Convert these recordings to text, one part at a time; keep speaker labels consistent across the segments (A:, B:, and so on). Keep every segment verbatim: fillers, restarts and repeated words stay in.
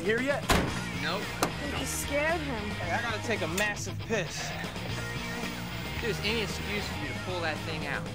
A: You here yet?
B: Nope.
C: I think you scared him.
B: Hey, I gotta take a massive piss. There's any excuse for you to pull that thing out.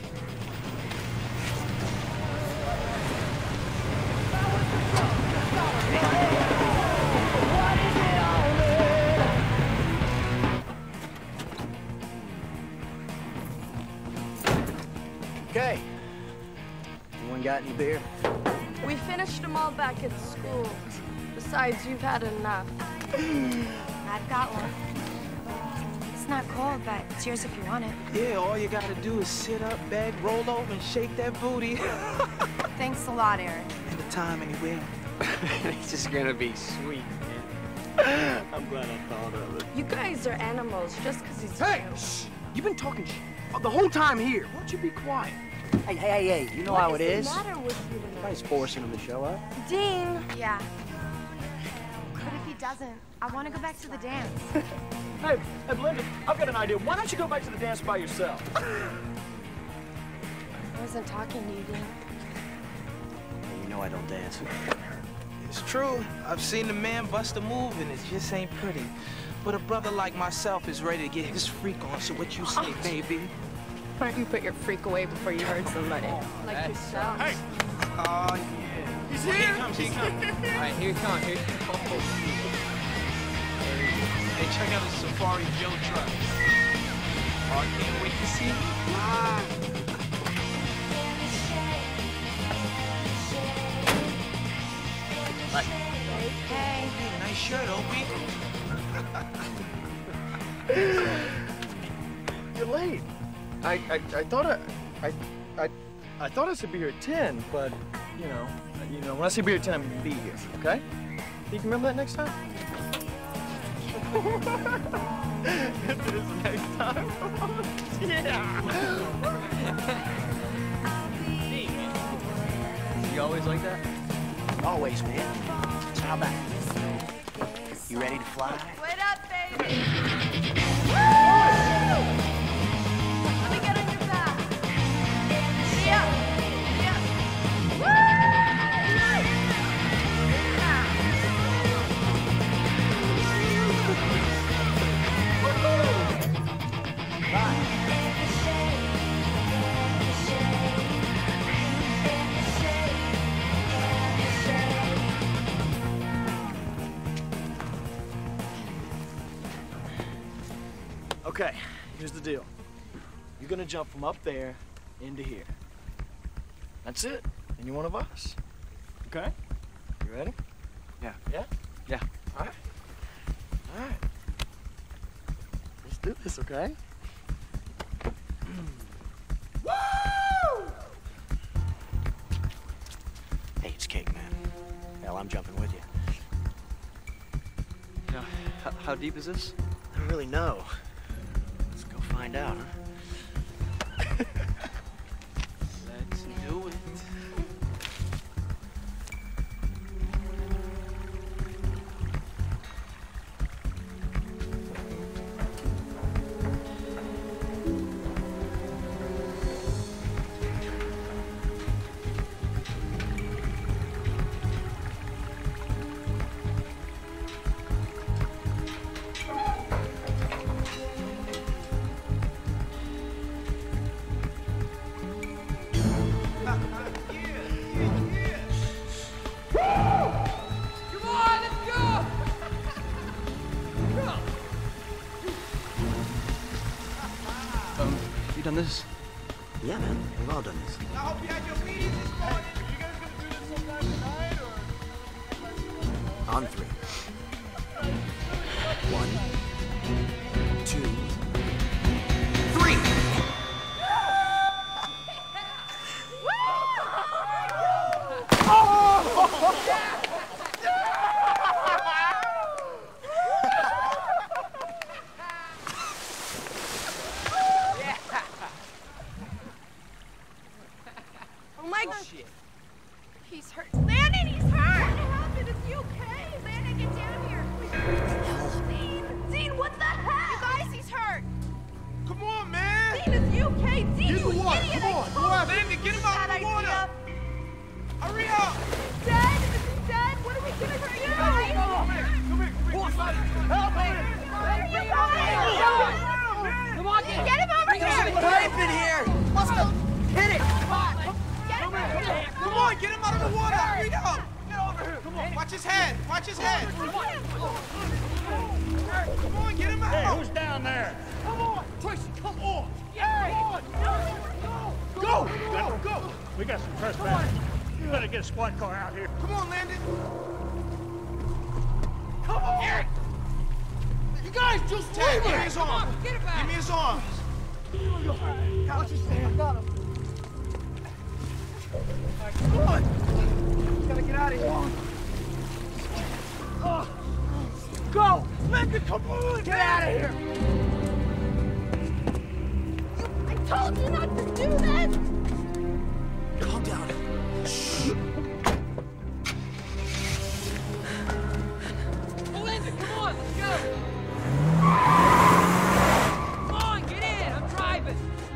A: Okay. Anyone got any beer?
C: We finished them all back at school. Besides, you've had enough.
D: I've got one. It's not cold, but it's yours if you want it.
B: Yeah, all you gotta do is sit up, beg, roll over, and shake that booty.
D: Thanks a lot, Eric.
B: Anytime, anywhere. It's just gonna be sweet, man.
A: I'm glad I thought of it.
C: You guys are animals just because he's
A: Hey!
C: you.
A: Shh! You've been talking shit the whole time here. Why don't you be quiet? Hey, hey, hey, hey, you know
C: what
A: how it is.
C: What's the matter with you tonight?
A: Everybody's forcing him to show up.
C: Dean!
D: Yeah. But if he doesn't, I want to go back to the dance.
A: Hey, hey, Belinda, I've got an idea. Why don't you go back to the dance by yourself?
C: I wasn't talking to you, Dean.
A: Hey, you know I don't dance.
B: It's true. I've seen the man bust a move, and it just ain't pretty. But a brother like myself is ready to get his freak on, so what you say,
C: Oh.
B: baby?
C: Why don't you put your freak away before you hurt somebody? Like
B: That's-
C: yourself.
A: Hey!
B: Oh, yeah.
A: He's
B: Here
A: here!
B: he comes, here he comes. All right, here he comes, here he comes. Hey, check out the Safari Joe truck. Oh, I can't wait to see you live.
D: Hey.
B: Hey, nice shirt, Opie.
A: You're late. I, I, I thought I, I, I, I thought I said be here at ten, but you know, you know, when I say be here at ten, I'm gonna be here. Okay? You can remember that next time. If it is next time. Yeah. You always like that?
E: Always, man. So how about it? You ready to fly?
C: Wait up, baby! Woo! Let me get on your back. Yeah, yeah. Woo!
A: Okay, here's the deal. You're gonna jump from up there into here. That's it. And you're one of us. Okay? You ready?
B: Yeah.
A: Yeah?
B: Yeah.
A: All right. All right. Let's do this, okay?
E: Woo! Hey, it's cake, man. Hell, I'm jumping with you.
A: Now, how, how deep is this?
E: I don't really know. Let's go find out, huh?
B: Let's do it.
A: Um, you done this?
E: Yeah, man. We've all done this.
B: I hope you had your meetings this morning. You guys gonna do this sometime tonight, or?
E: On three. One, two, three!
C: Oh my God.
B: Shit.
C: He's hurt. Landon, he's hurt! What happened? Is he okay? Landon, get down here. Dean! Dean, what the heck? You guys, he's hurt.
B: Come on, man.
C: Dean, is he okay? Dean,
B: Get
C: you
B: in the water.
C: idiot!
B: Come on.
C: I
B: Come
C: told
B: on,
C: you.
B: Landon, get him out
C: Bad
B: of the water.
C: idea.
B: Hurry up.
C: Dead? Is he dead? What are we gonna do?
B: get him out of the water! Hurry up! Get over here! Come on, watch his head! Watch his head! Come on, come on, get him out!
E: Hey, who's down there?
F: Come on! Tracy, come on! Yeah, come on! Go! Go! Go! Go!
E: We got some trespassers. You better get a squad car out here.
B: Come on, Landon!
F: Come on! Eric! You guys just
B: Ted,
F: leave
B: give
F: it!
B: me his
F: Come
B: arm!
F: on, get it back!
B: Give me his arm!
F: Watch his hand. I got him. Come on! We gotta get out of here. Oh. Go! Landon, come on! Get out of here!
C: I told you not to do that!
B: Calm down. Shh.
F: Melinda, come on, let's go! Come on, get in! I'm driving!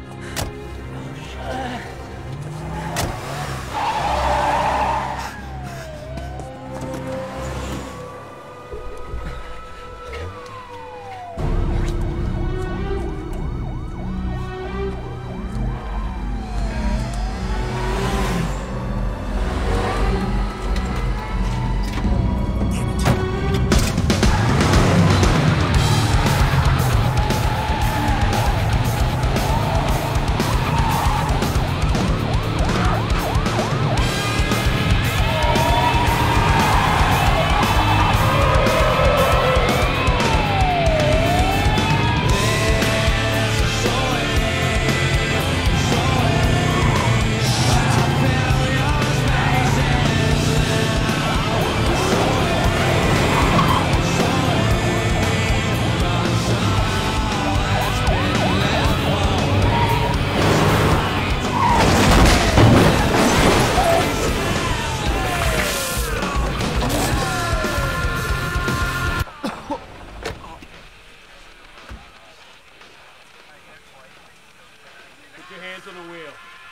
E: Put your hands on the wheel.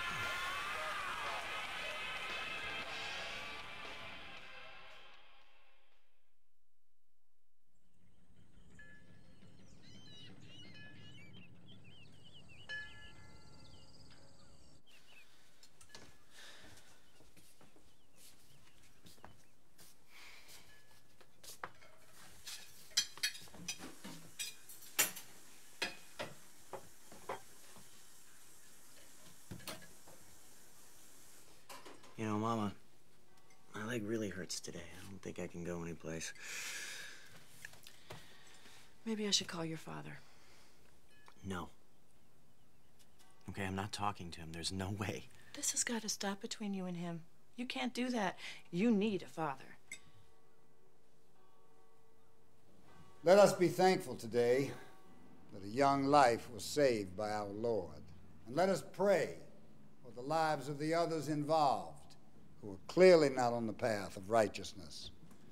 G: You know, Mama, my leg really hurts today. I don't think I can go anyplace.
H: Maybe I should call your father.
G: No. Okay, I'm not talking to him. There's no way.
H: This has got to stop between you and him. You can't do that. You need a father.
I: Let us be thankful today that a young life was saved by our Lord. And let us pray for the lives of the others involved who are clearly not on the path of righteousness.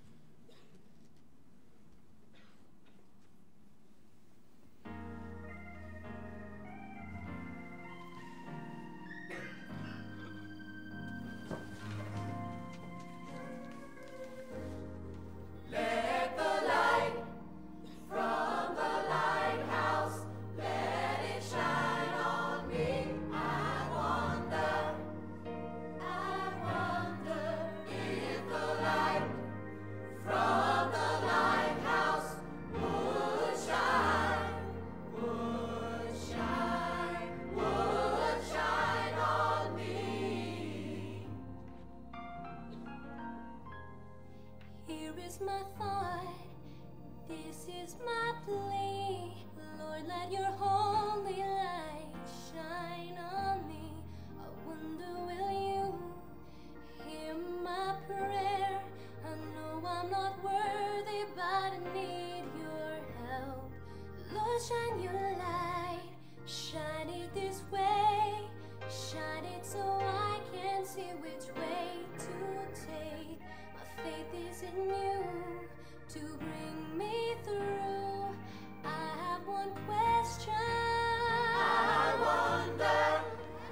J: My thought, this is my plea. Lord, let your holy light shine on me. I wonder, will you hear my prayer? I know I'm not worthy, but I need your help. Lord, shine your light, shine it this way, shine it so I can see which way to take. My faith is in you to bring me through. I have one question. I wonder.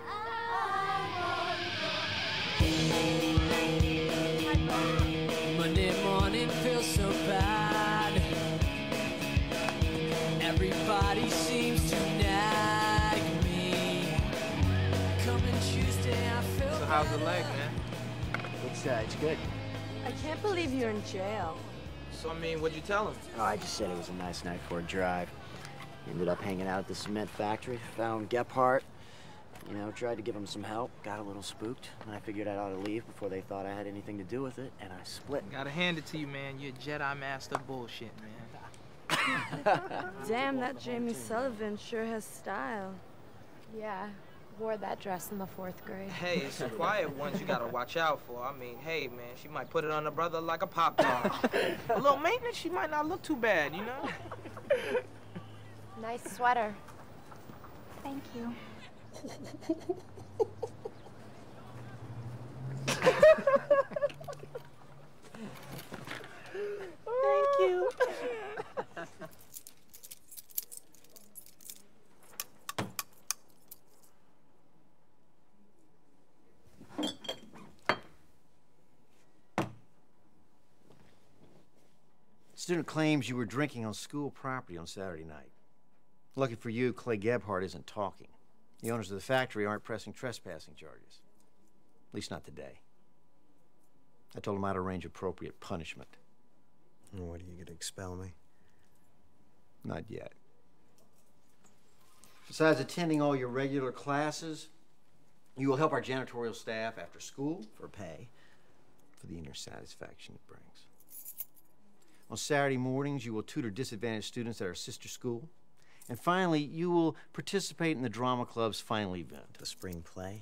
J: I wonder.
F: Monday morning feels so bad. Everybody seems to nag me. Coming Tuesday, I feel.
B: So how's the leg, man?
E: It's, uh, it's good.
K: I can't believe you're in jail.
B: So, I mean, what'd you tell him?
E: Oh, I just said it was a nice night for a drive. Ended up hanging out at the cement factory, found Gephardt. You know, tried to give him some help, got a little spooked, and I figured I ought to leave before they thought I had anything to do with it, and I split.
B: Gotta hand it to you, man. You're Jedi Master bullshit, man.
K: Damn, that Jamie Sullivan sure has style.
D: Yeah, wore that dress in the fourth grade.
B: Hey, it's the quiet ones you gotta watch out for. I mean, hey, man, she might put it on her brother like a Pop-Tart. A little maintenance, she might not look too bad, you know?
D: Nice sweater. Thank you.
K: Thank you.
L: Student claims you were drinking on school property on Saturday night. Lucky for you, Clay Gephardt isn't talking. The owners of the factory aren't pressing trespassing charges. At least not today. I told them I'd arrange appropriate punishment.
G: What, are you gonna expel me?
L: Not yet. Besides attending all your regular classes, you will help our janitorial staff after school for pay, for the inner satisfaction it brings. On Saturday mornings, you will tutor disadvantaged students at our sister school. And finally, you will participate in the drama club's final event.
G: The spring play?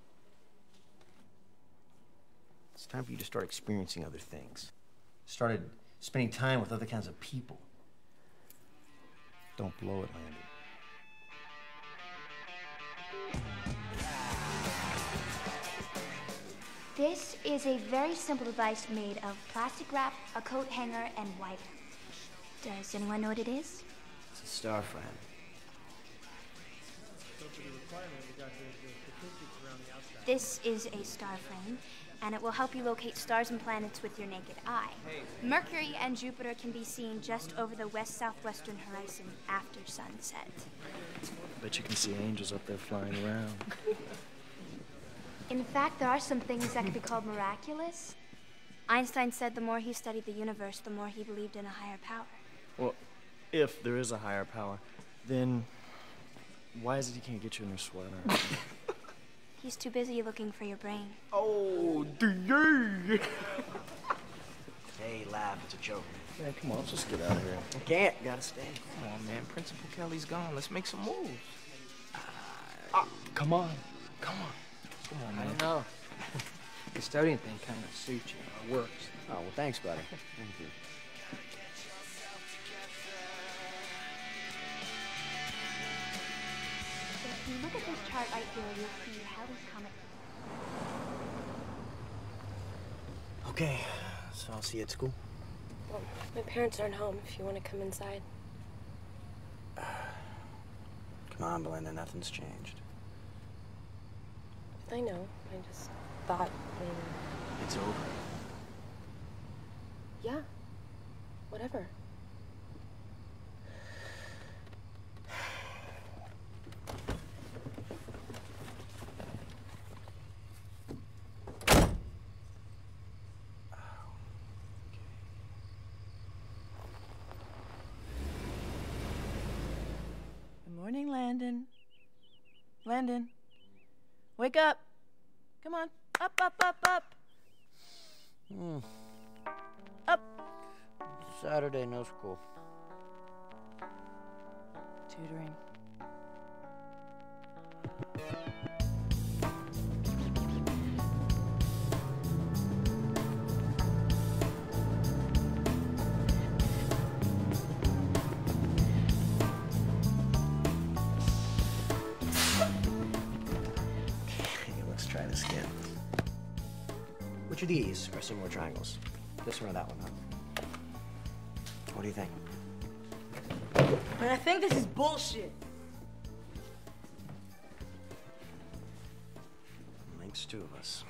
L: It's time for you to start experiencing other things. Started spending time with other kinds of people. Don't blow it, Landy.
M: This is a very simple device made of plastic wrap, a coat hanger, and wire. Does anyone know what it is?
E: It's a star frame.
M: This is a star frame, and it will help you locate stars and planets with your naked eye. Mercury and Jupiter can be seen just over the west-southwestern horizon after sunset.
A: Bet you can see angels up there flying around.
M: In fact, there are some things that could be called miraculous. Einstein said the more he studied the universe, the more he believed in a higher power.
A: Well, if there is a higher power, then why is it he can't get you in your sweater?
M: He's too busy looking for your brain.
A: Oh, yay!
E: Hey, laugh, it's a joke.
A: Man, come on, let's just get out of here.
E: I can't, gotta stay.
B: Come on, man. Principal Kelly's gone. Let's make some moves.
A: Ah, come on. Come on. Come on, man.
N: I don't know. Custodian thing kind of suits you. It works.
E: Oh, well, thanks, buddy. Thank you.
M: If you look at this chart right here, you'll see Halley's Comet.
E: Okay, so I'll see you at school.
K: Well, my parents aren't home if you want to come inside.
E: Come on, Belinda, nothing's changed.
K: I know. I just thought maybe...
E: It's over.
K: Yeah. Whatever.
H: Good morning, Landon. Landon, wake up. Come on, up, up, up, up.
E: Hmm.
H: Up.
E: Saturday, no school.
H: Tutoring.
E: Let's try this again. Which of these are similar triangles? This one or that one, huh? What do you think?
K: Man, I think this is bullshit.
E: Makes two of us.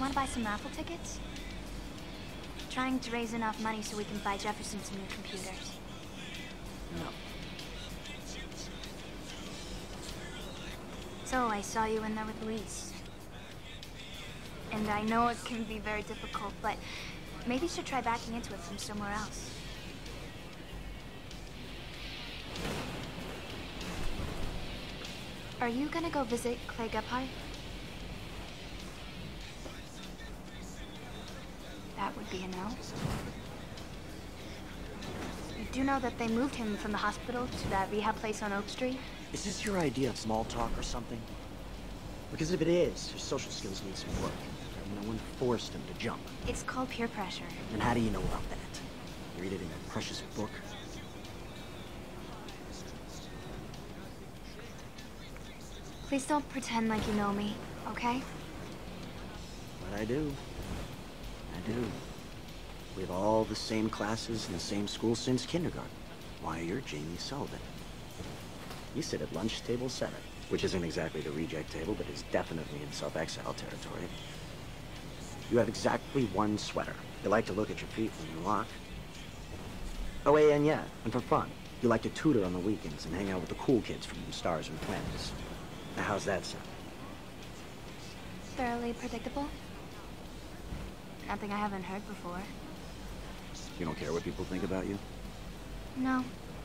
M: want to buy some raffle tickets? Trying to raise enough money so we can buy Jefferson some new computers.
E: No.
M: So I saw you in there with Luis. And I know it can be very difficult, but maybe you should try backing into it from somewhere else. Are you gonna go visit Clay Gebhardt? That would be a no. You do know that they moved him from the hospital to that rehab place on Oak Street?
E: Is this your idea of small talk or something? Because if it is, your social skills need some work. No one forced him to jump.
M: It's called peer pressure.
E: And how do you know about that? You read it in a precious book?
M: Please don't pretend like you know me, okay?
E: But I do. I do. We have all the same classes in the same school since kindergarten. Why, you're Jamie Sullivan. You sit at lunch table seven, which isn't exactly the reject table, but is definitely in self-exile territory. You have exactly one sweater. You like to look at your feet when you walk. Oh, yeah, and yeah, and for fun, you like to tutor on the weekends and hang out with the cool kids from Stars and Planets. Now, how's that sound?
M: Thoroughly predictable? Nothing I haven't heard before.
E: You don't care what people think about you?
M: No.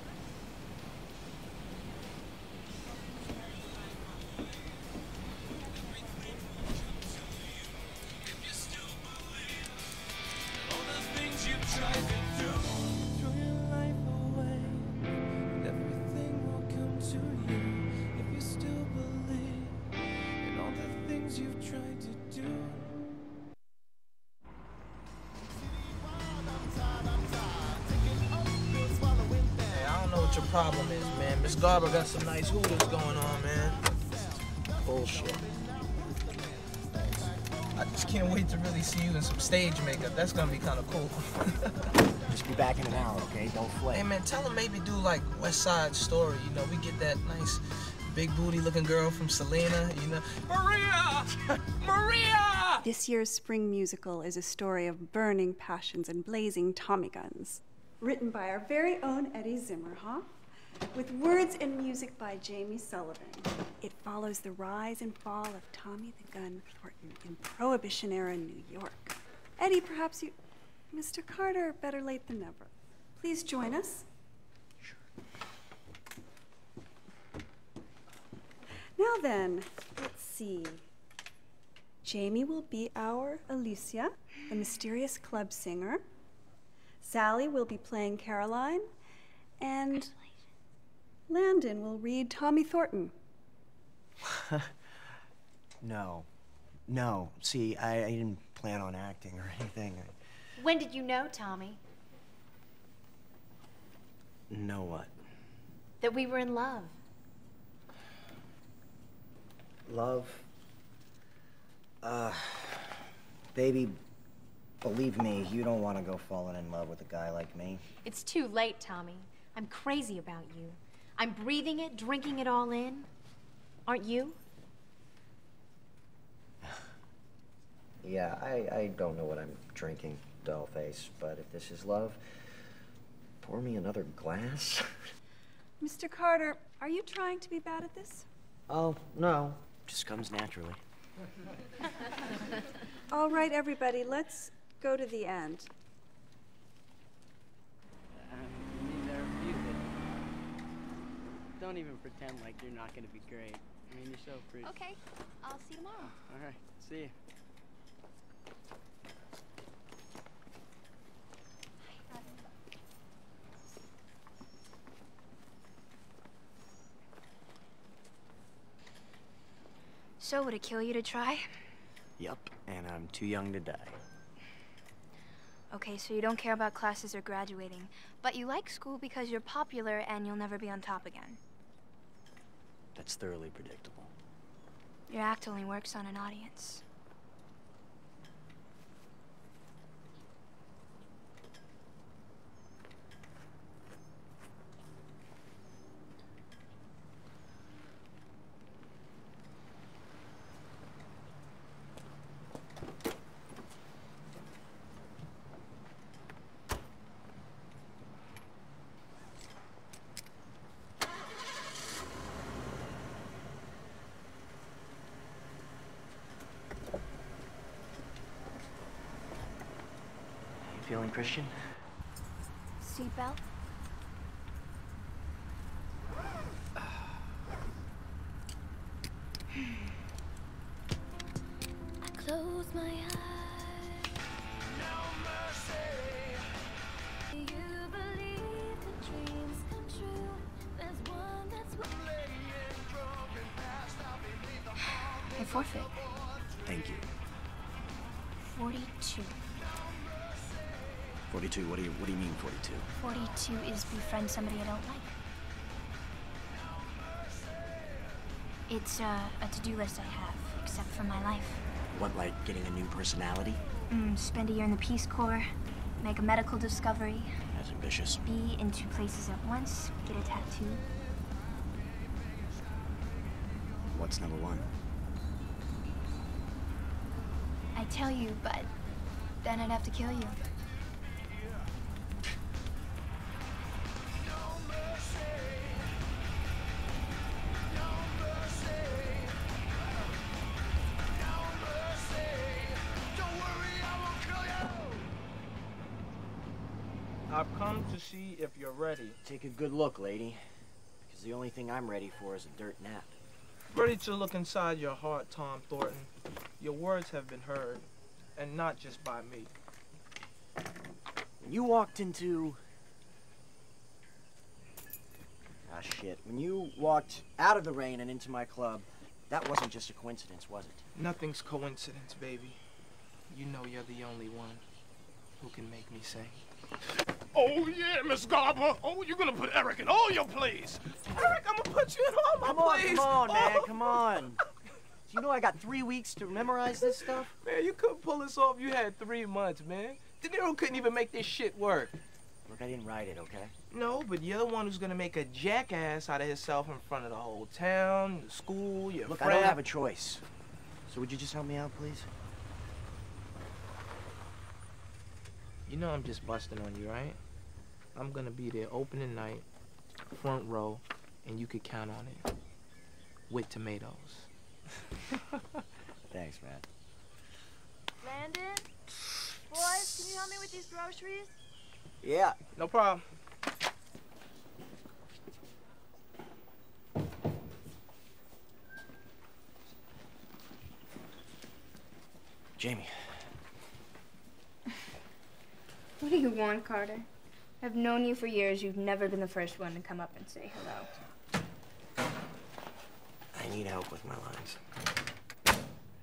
B: Your problem is, man. Miss Garber got some nice hooters going on, man.
E: Bullshit.
B: I just can't wait to really see you in some stage makeup. That's gonna be kind of cool.
E: Just be back in an hour, okay? Don't flake.
B: Hey, man, tell him maybe do like West Side Story. You know, we get that nice big booty looking girl from Selena, you know. Maria! Maria!
O: This year's spring musical is a story of burning passions and blazing Tommy guns. Written by our very own Eddie Zimmerhoff, with words and music by Jamie Sullivan. It follows the rise and fall of Tommy the Gun Thornton in Prohibition-era New York. Eddie, perhaps you... Mister Carter, better late than never. Please join us.
E: Sure.
O: Now then, let's see. Jamie will be our Alicia, the mysterious club singer. Sally will be playing Caroline, and Landon will read Tommy Thornton.
E: No. No. See, I, I didn't plan on acting or anything. I...
D: When did you know, Tommy?
E: Know what?
D: That we were in love.
E: Love? Uh, baby, believe me, you don't want to go falling in love with a guy like me.
D: It's too late, Tommy. I'm crazy about you. I'm breathing it, drinking it all in. Aren't you?
E: Yeah, I, I don't know what I'm drinking, dollface, but if this is love, pour me another glass.
O: Mister Carter, are you trying to be bad at this?
E: Oh, no. Just comes naturally.
O: All right, everybody, let's go to the end.
P: Um, you never viewed it. Don't even pretend like you're not gonna be great. I mean, you're so pretty.
M: Okay, I'll see you tomorrow.
P: All right, see you.
M: So, would it kill you to try?
E: Yup, and I'm too young to die.
M: Okay, so you don't care about classes or graduating, but you like school because you're popular and you'll never be on top again.
E: That's thoroughly predictable.
M: Your act only works on an audience.
E: feeling Christian?
M: Seatbelt? I close my eyes. No mercy. Do you believe the dreams come true? There's one that's I forfeit.
E: Thank you.
M: Forty-two.
E: forty-two, what do you, what do you mean forty-two?
M: Forty-two is befriend somebody I don't like. It's uh, a to-do list I have, except for my life.
E: What, like getting a new personality?
M: Mm, spend a year in the Peace Corps, make a medical discovery.
E: That's ambitious.
M: Be in two places at once, get a tattoo.
E: What's number one?
M: I tell you, but then I'd have to kill you.
B: I've come to see if you're ready.
E: Take a good look, lady. Because the only thing I'm ready for is a dirt nap.
B: Ready to look inside your heart, Tom Thornton. Your words have been heard, and not just by me.
E: When you walked into... Ah, shit. When you walked out of the rain and into my club, that wasn't just a coincidence, was it?
B: Nothing's coincidence, baby. You know you're the only one who can make me sing.
F: Oh, yeah, Miss Garber. Oh, you're gonna put Eric in all your plays.
B: Eric, I'm gonna put you in all my
E: Come on,
B: plays.
E: come on, man,
B: Oh.
E: come on. Do you know I got three weeks to memorize this stuff?
B: Man, you couldn't pull this off. You had three months, man. De Niro couldn't even make this shit work.
E: Look, I didn't write it, okay?
B: No, but you're the one who's gonna make a jackass out of himself in front of the whole town, the school, your
E: Look,
B: friend.
E: I don't have a choice. So would you just help me out, please?
B: You know I'm just busting on you, right? I'm gonna be there opening night, front row, and you could count on it. With tomatoes.
E: Thanks, man.
H: Landon? Boys, can you help me with these groceries?
E: Yeah.
B: No problem.
E: Jamie.
M: What do you want, Carter? I've known you for years. You've never been the first one to come up and say hello.
E: I need help with my lines.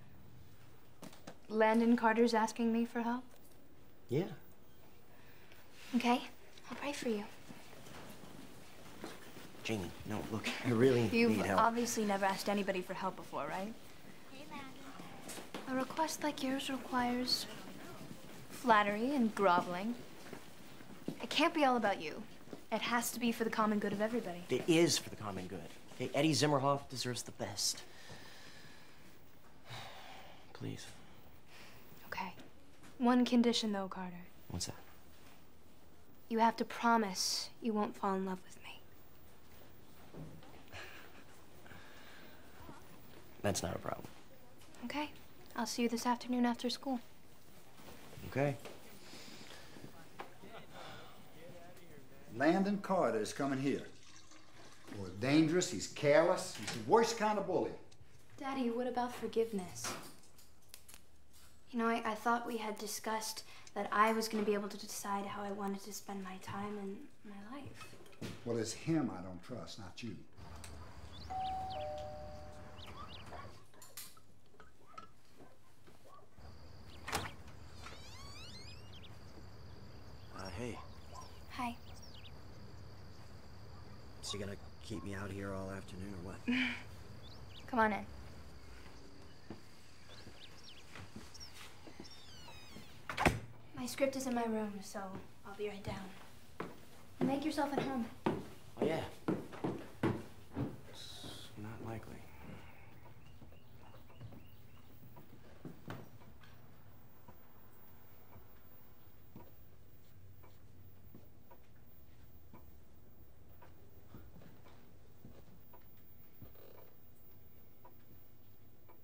M: Landon Carter's asking me for help?
E: Yeah.
M: Okay, I'll pray for you.
E: Jamie, no, look, I really
M: You've
E: need help.
M: obviously never asked anybody for help before, right? A request like yours requires flattery and groveling. It can't be all about you. It has to be for the common good of everybody.
E: It is for the common good. Okay, Eddie Zimmerhoff deserves the best. Please.
M: Okay. One condition, though, Carter.
E: What's that?
M: You have to promise you won't fall in love with me.
E: That's not a problem.
M: Okay. I'll see you this afternoon after school.
E: Okay.
I: Landon Carter is coming here. Boy, dangerous, he's careless, he's the worst kind of bully.
M: Daddy, what about forgiveness? You know, I, I thought we had discussed that I was going to be able to decide how I wanted to spend my time and my life.
I: Well, it's him I don't trust, not you.
E: Uh, hey.
M: Hi.
E: So you gonna keep me out here all afternoon or what?
M: Come on in. My script is in my room, so I'll be right down. Make yourself at home.
E: Oh, yeah. It's not likely.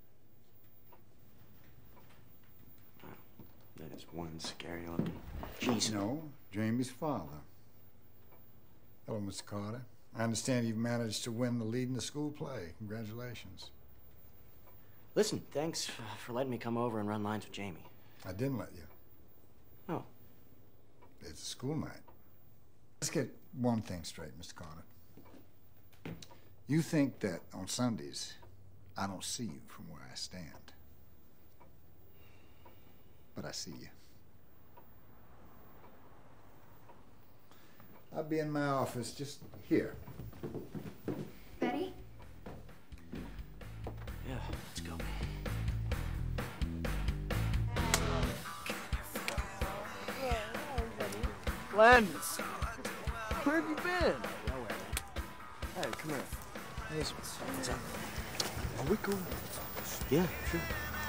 E: Wow, that is one scary looking. Gee,
G: Jamie's.
I: No, Jamie's father. Hello, Mister Carter. I understand you've managed to win the lead in the school play. Congratulations.
E: Listen, thanks for letting me come over and run lines with Jamie.
I: I didn't let you.
E: Oh.
I: It's a school night. Let's get one thing straight, Mister Carter. You think that on Sundays, I don't see you from where I stand. But I see you. I'll be in my office just here.
M: Betty?
E: Yeah, let's go.
A: Len, where have you been?
E: Nowhere.
A: Hey, come here.
E: Yes, what's up?
A: Are we cool?
E: Yeah, sure.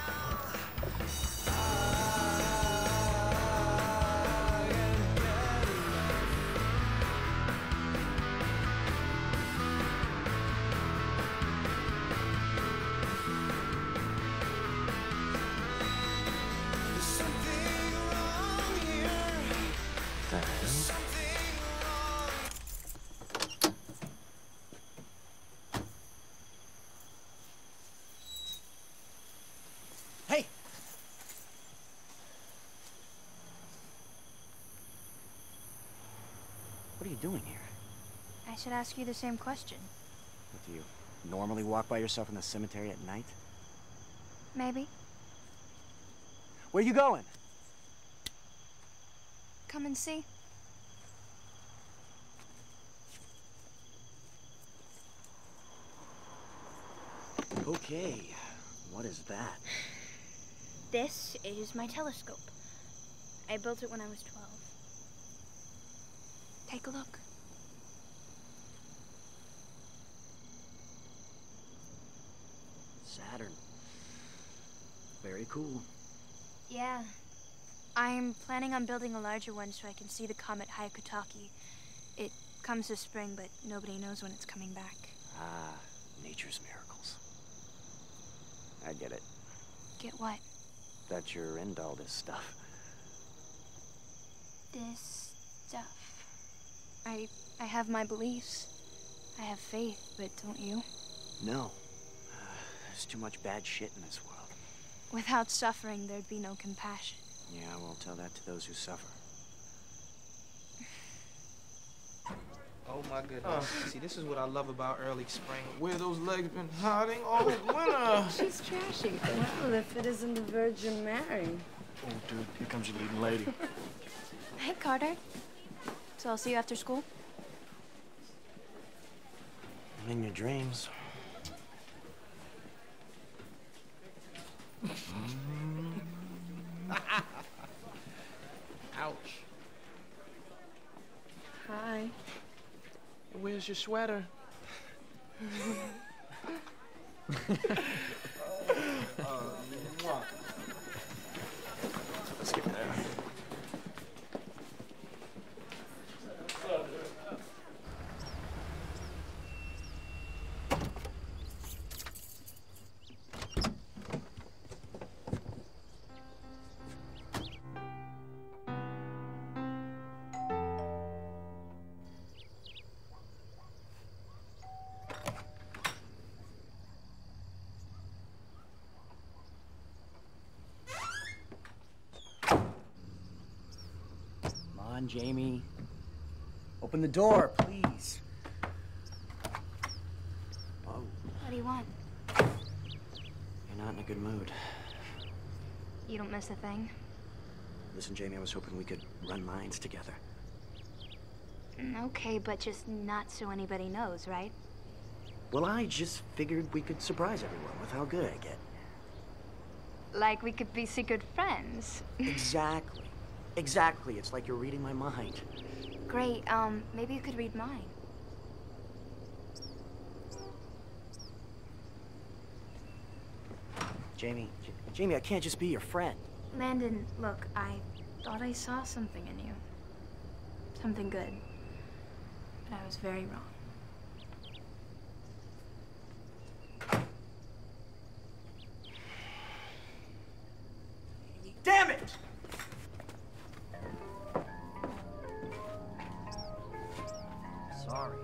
E: What are you doing here?
M: I should ask you the same question.
E: What, do you normally walk by yourself in the cemetery at night?
M: Maybe.
E: Where are you going?
M: Come and see.
E: Okay, what is that?
M: This is my telescope. I built it when I was twelve. Take a look.
E: Saturn. Very cool.
M: Yeah. I'm planning on building a larger one so I can see the comet Hyakutake. It comes this spring, but nobody knows when it's coming back.
E: Ah, nature's miracles. I get it.
M: Get what?
E: That you're into all this stuff.
M: This stuff. I I have my beliefs. I have faith, but don't you?
E: No. Uh, there's too much bad shit in this world.
M: Without suffering, there'd be no compassion.
E: Yeah, we'll tell that to those who suffer.
B: Oh my goodness. Oh. See, this is what I love about early spring. Where those legs been hiding all winter.
K: She's trashy. Well, if it isn't the Virgin Mary.
A: Oh, dude, here comes your leading lady.
M: Hey, Carter. So I'll see you after school?
E: In your dreams.
B: Ouch.
K: Hi.
B: Where's your sweater?
A: Let's get there.
E: Jamie. Open the door, please. Whoa.
M: What do you want?
E: You're not in a good mood.
M: You don't miss a thing?
E: Listen, Jamie, I was hoping we could run lines together.
M: Okay, but just not so anybody knows, right?
E: Well, I just figured we could surprise everyone with how good I get.
M: Like we could be secret friends.
E: Exactly. Exactly. It's like you're reading my mind.
M: Great. Um, maybe you could read mine.
E: Jamie, J Jamie, I can't just be your friend.
M: Landon, look, I thought I saw something in you. Something good. But I was very wrong.
E: Damn it!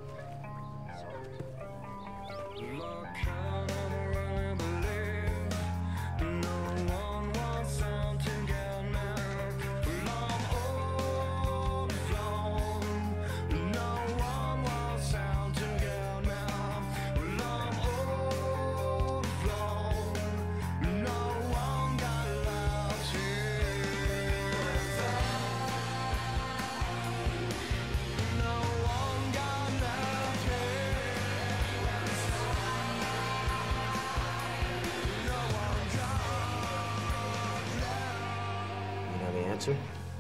E: Answer?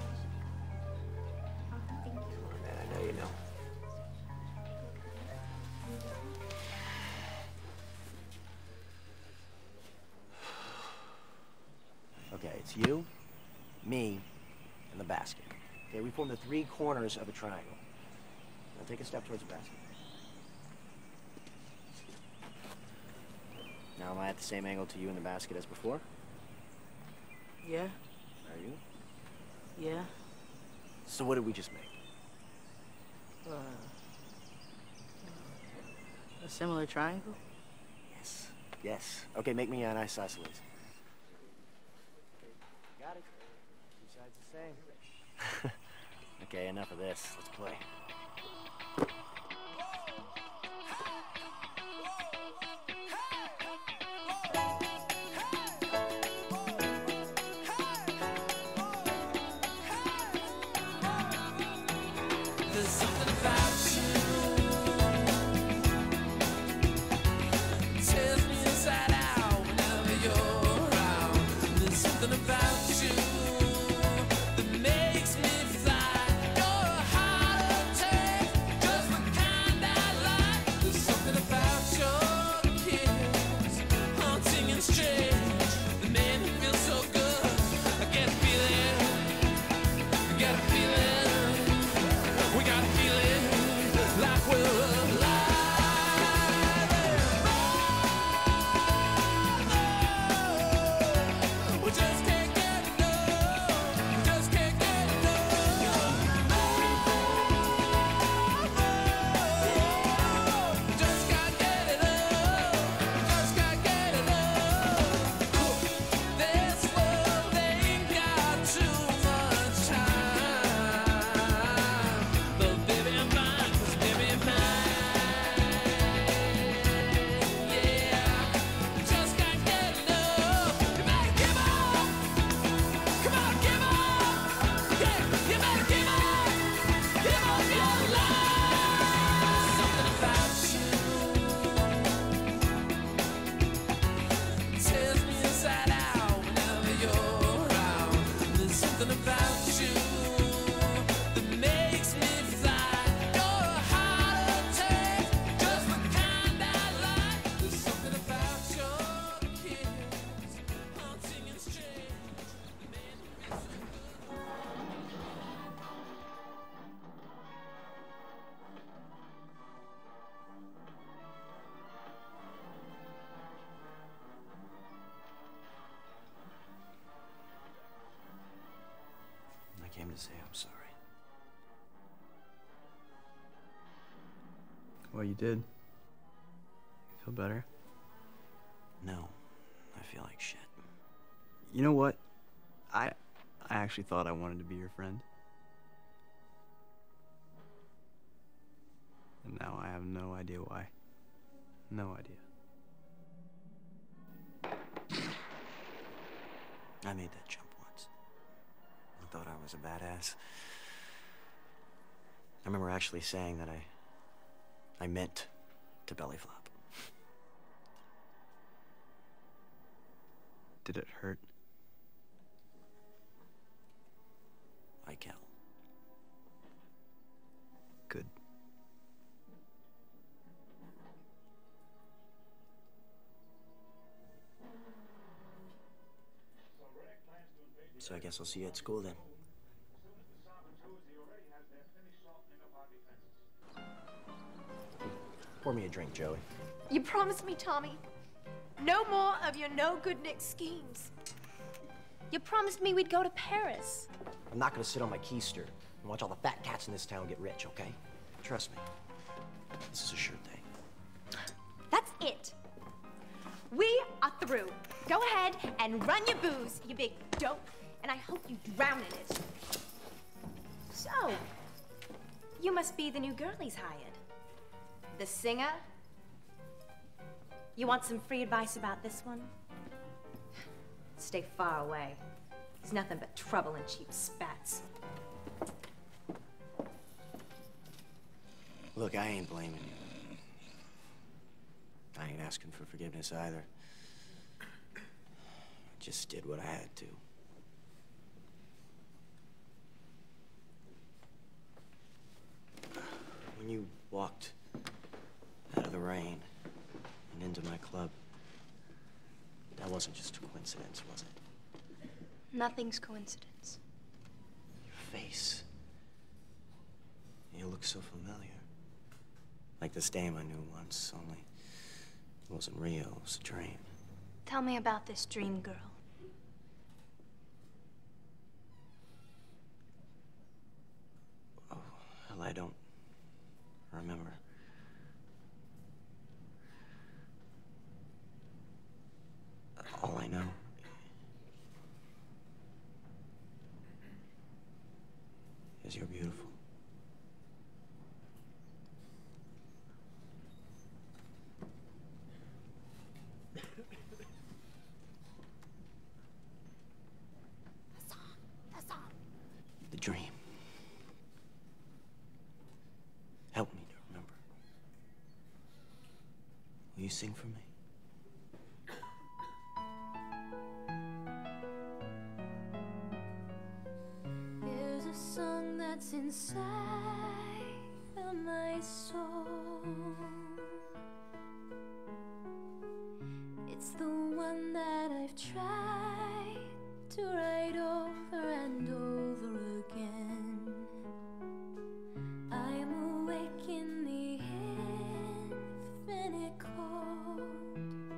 E: Oh, man, I know you know. Okay, it's you, me, and the basket. Okay, we form the three corners of a triangle. Now take a step towards the basket. Now am I at the same angle to you in the basket as before?
P: Yeah.
E: Are you?
P: Yeah.
E: So what did we just make?
P: Uh, a similar triangle?
E: Yes. Yes. Okay, make me an isosceles. Got it. Two sides the same. Okay, enough of this. Let's play.
F: There's something about you, tears me inside out whenever you're around. There's something about you that makes me fly. You're a heart attack, just the kind I like. There's something about your kiss, haunting and strange, that made me feel so good. I get a feeling, I get a feeling. We got a feeling like we're alive. We just can't get enough. We just can't get enough. We just can't get enough. We just can't get enough. This world ain't got too much time. But baby, I'm mine, 'cause baby, I'm mine. Yeah, just can't get enough. You better give up. Come on, give up. Yeah, you better give up. Give up your life. Something about you tears me inside out whenever you're around. There's something about you that makes me fly. You're a heart attack, just the kind I like. There's something about your kiss, haunting and strange, that made me feel so good.
E: I came to say I'm sorry.
N: Well, you did. You feel better?
E: No, I feel like shit.
N: You know what? I I actually thought I wanted to be your friend. And now I have no idea why. No idea.
E: I made that jump once. I thought I was a badass. I remember actually saying that I I meant to belly flop.
N: Did it hurt?
E: Like hell.
N: Good.
E: So I guess I'll see you at school then. Pour me a drink, Joey.
D: You promised me, Tommy. No more of your no-good Nick schemes. You promised me we'd go to Paris.
E: I'm not gonna sit on my keister and watch all the fat cats in this town get rich, okay? Trust me.
D: and run your booze, you big dope, and I hope you drown in it. So, you must be the new girl he's hired. The singer? You want some free advice about this one? Stay far away. He's nothing but trouble and cheap spats.
E: Look, I ain't blaming you. I ain't asking for forgiveness either. I just did what I had to. When you walked out of the rain and into my club, that wasn't just a coincidence, was it?
M: Nothing's coincidence.
E: Your face. You look so familiar. Like this dame I knew once, only it wasn't real, it was a dream.
M: Tell me about this dream girl.
E: Oh, hell, I don't remember. All I know is you're beautiful. The dream. Help me to remember. Will you sing for me?
J: There's a song that's inside of my soul. It's the one that I've tried to write over and over again. I'm awake in the infinite cold,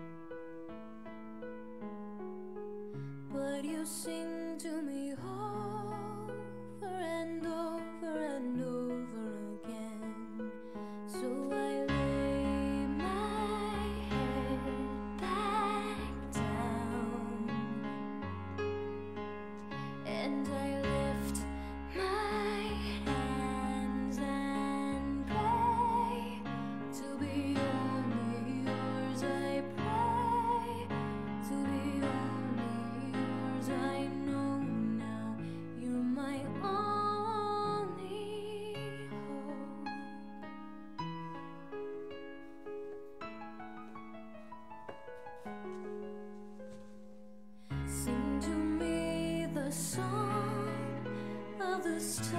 J: but you sing to me over and over and over again. So I lay my head back down and I lift my hands and pray to be only yours. I pray to be only yours. I know now you're my only hope. Sing to me the song of the stars,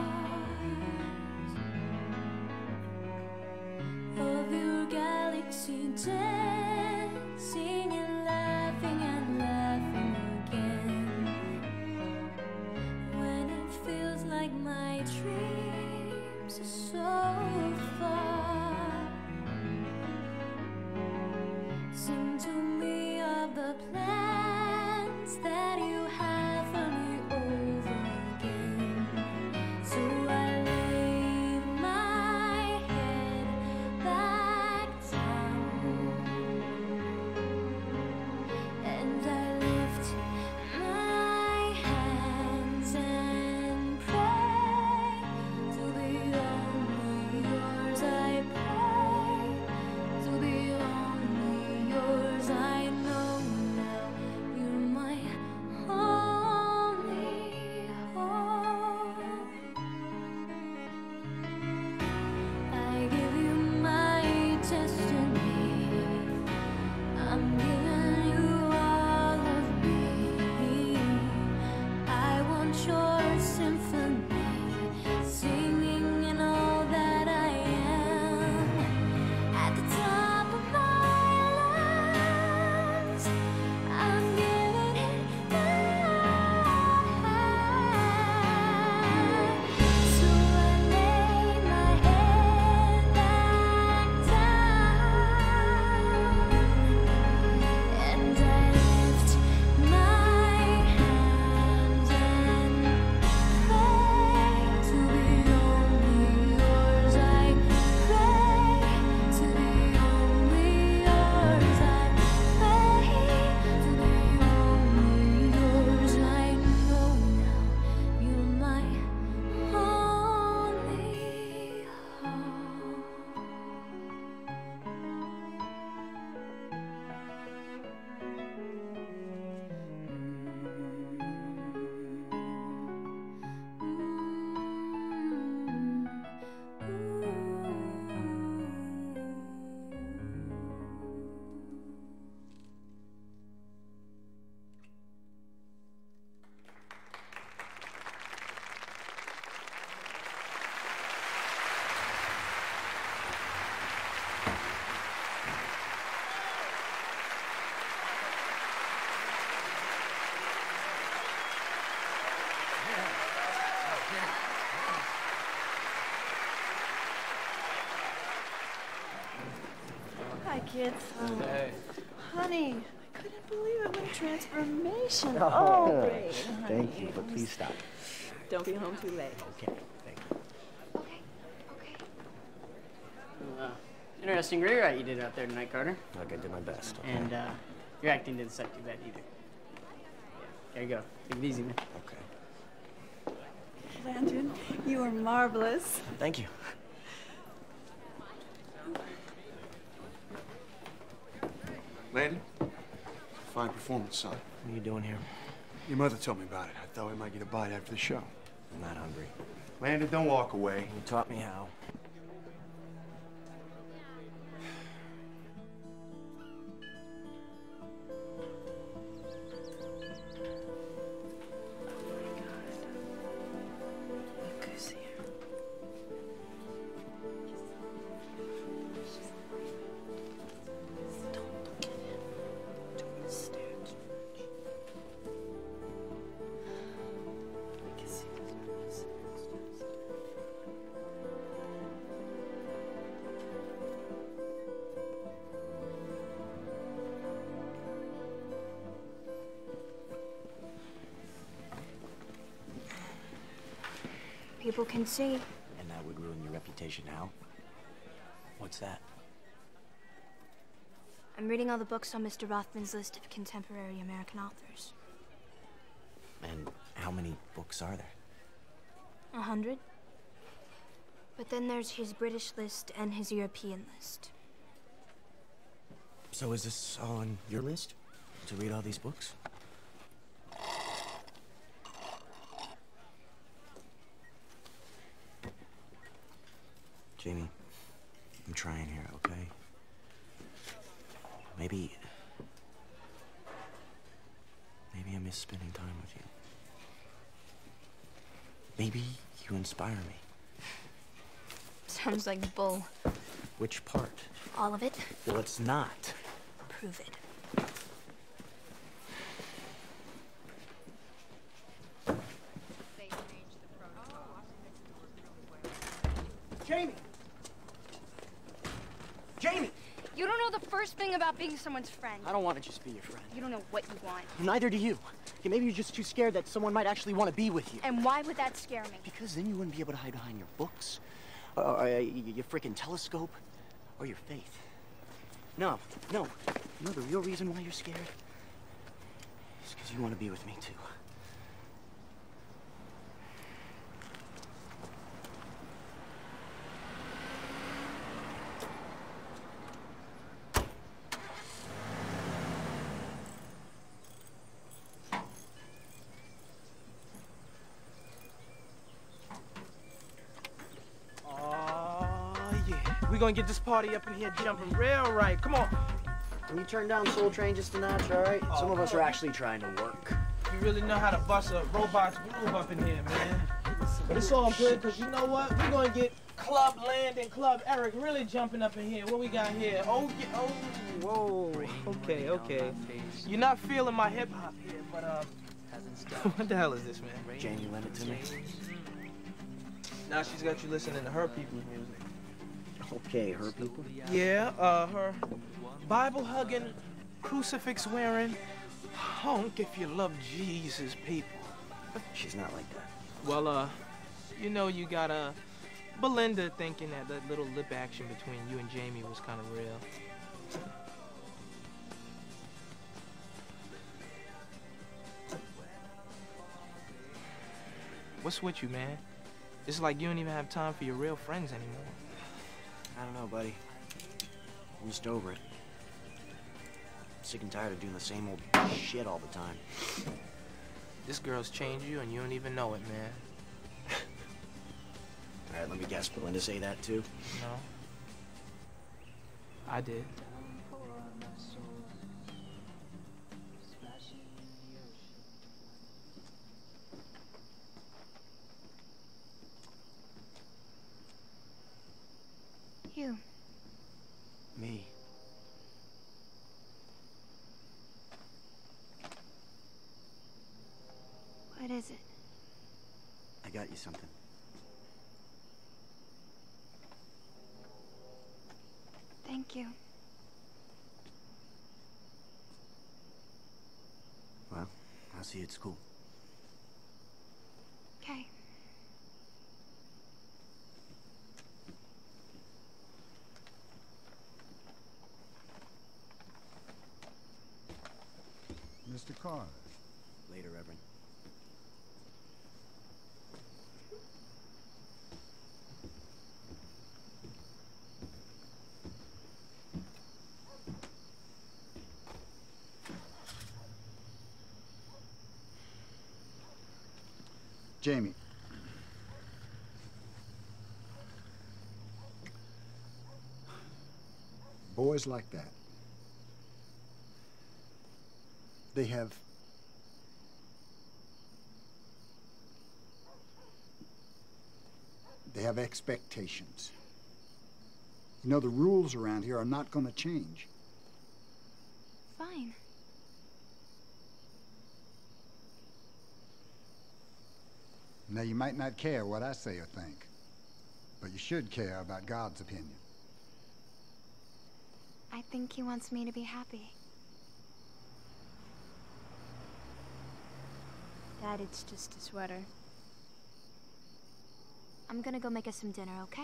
J: of your galaxy dancing and laughing and laughing again. When it feels like my dreams are so far, sing to me of the plans that you have for me over again. So I lay my head back down and I lift my hands and pray to be only yours. I pray to be only yours. I know now
H: Hi, kids. Oh,
B: Hey.
H: honey, I couldn't believe it. What a transformation.
E: Oh,
H: Oh, great.
E: Thank
H: honey.
E: you, but please stop.
H: Don't be home too late.
E: Okay, thank you.
P: Uh, interesting rewrite you did out there tonight, Carter.
E: Look, I did my best. Okay?
P: And uh, your acting didn't suck too bad either. Yeah, there you go. Take it easy, man.
E: Okay.
O: Landon, you are marvelous.
E: Thank you.
Q: Landon? Fine performance, son.
E: What are you doing here?
Q: Your mother told me about it. I thought we might get a bite after the show.
E: I'm not hungry.
Q: Landon, don't walk away.
E: You taught me how.
M: People can see.
E: And that would ruin your reputation how? What's that?
M: I'm reading all the books on Mister Rothman's list of contemporary American authors.
E: And how many books are there?
M: A hundred. But then there's his British list and his European list.
E: So is this all on your list? To read all these books? Jamie, I'm trying here, okay? Maybe... Maybe I miss spending time with you. Maybe you inspire me.
M: Sounds like bull.
E: Which part?
M: All of it?
E: Well, it's not.
M: Prove it.
E: Jamie! Jamie!
M: You don't know the first thing about being someone's friend.
E: I don't want to just be your friend.
M: You don't know what you want.
E: Neither do you. Yeah, maybe you're just too scared that someone might actually want to be with you.
M: And why would that scare me?
E: Because then you wouldn't be able to hide behind your books, or, or uh, your freaking telescope, or your faith. No, no. You know the real reason why you're scared? It's because you want to be with me, too.
B: We're gonna get this party up in here jumping real right. Come on.
E: Can you turn down Soul Train just a notch, all right?
B: Oh,
E: Some of us
B: on.
E: are actually trying to work.
B: You really know how to bust a robot's groove up in here, man. But it's all good, because you know what? We're gonna get Club Land and Club Eric really jumping up in here. What we got here? Oh, yeah, oh, whoa. Okay, okay. You're not feeling my hip hop here, but um, what the hell is this, man?
E: Jamie, lend it to me.
B: Now she's got you listening to her people's music.
E: Okay, her people.
B: Yeah, uh, her Bible-hugging, crucifix-wearing, honk if you love Jesus people.
E: She's not like that.
B: Well, uh, you know you got, uh, Belinda thinking that that little lip action between you and Jamie was kind of real. What's with you, man? It's like you don't even have time for your real friends anymore.
E: I don't know, buddy. I'm just over it. Sick and tired of doing the same old shit all the time.
B: This girl's changed you and you don't even know it, man.
E: All right, let me guess. Belinda say that too?
B: No. I did.
M: You.
E: Me.
M: What is it?
E: I got you something.
M: Thank you.
G: I'll see you at school.
M: Okay.
I: Mister Carter.
G: Later, Reverend.
I: Jamie. Boys like that, they have they have expectations. You know, the rules around here are not going to change.
M: Fine.
I: Now, you might not care what I say or think, but you should care about God's opinion.
M: I think he wants me to be happy. Dad, it's just a sweater. I'm gonna go make us some dinner, okay?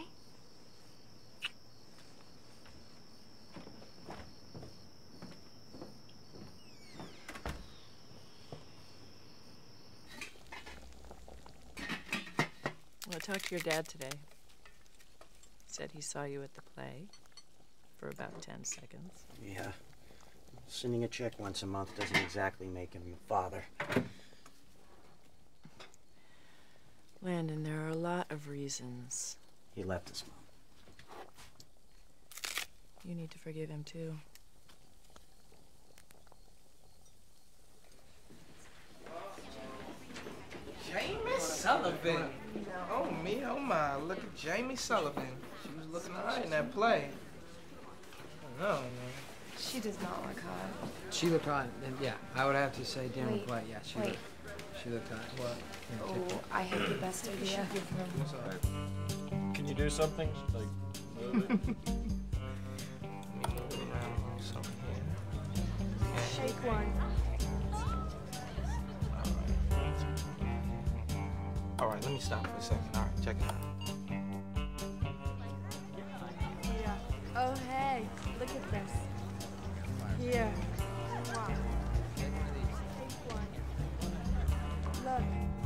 H: I talked to your dad today. He said he saw you at the play for about ten seconds.
E: Yeah. Sending a check once a month doesn't exactly make him a father.
H: Landon, there are a lot of reasons.
E: He left us, Mom.
H: You need to forgive him, too.
B: Jamie Sullivan. Oh me, oh my, look at Jamie Sullivan. She was looking alright in that play. I don't know, man.
K: She does not look hot.
R: She looked hot, and yeah, I would have to say Dan
K: Wait,
R: McQuaid. Yeah, she
K: wait.
R: looked. She looked hot. What?
K: Oh, I had the best idea.
A: Can you do something? Like, move it?
K: Shake one.
B: All right, let me stop for a second. All right, check it out.
K: Oh, hey, look at this. Here. Wow. Take one. Look.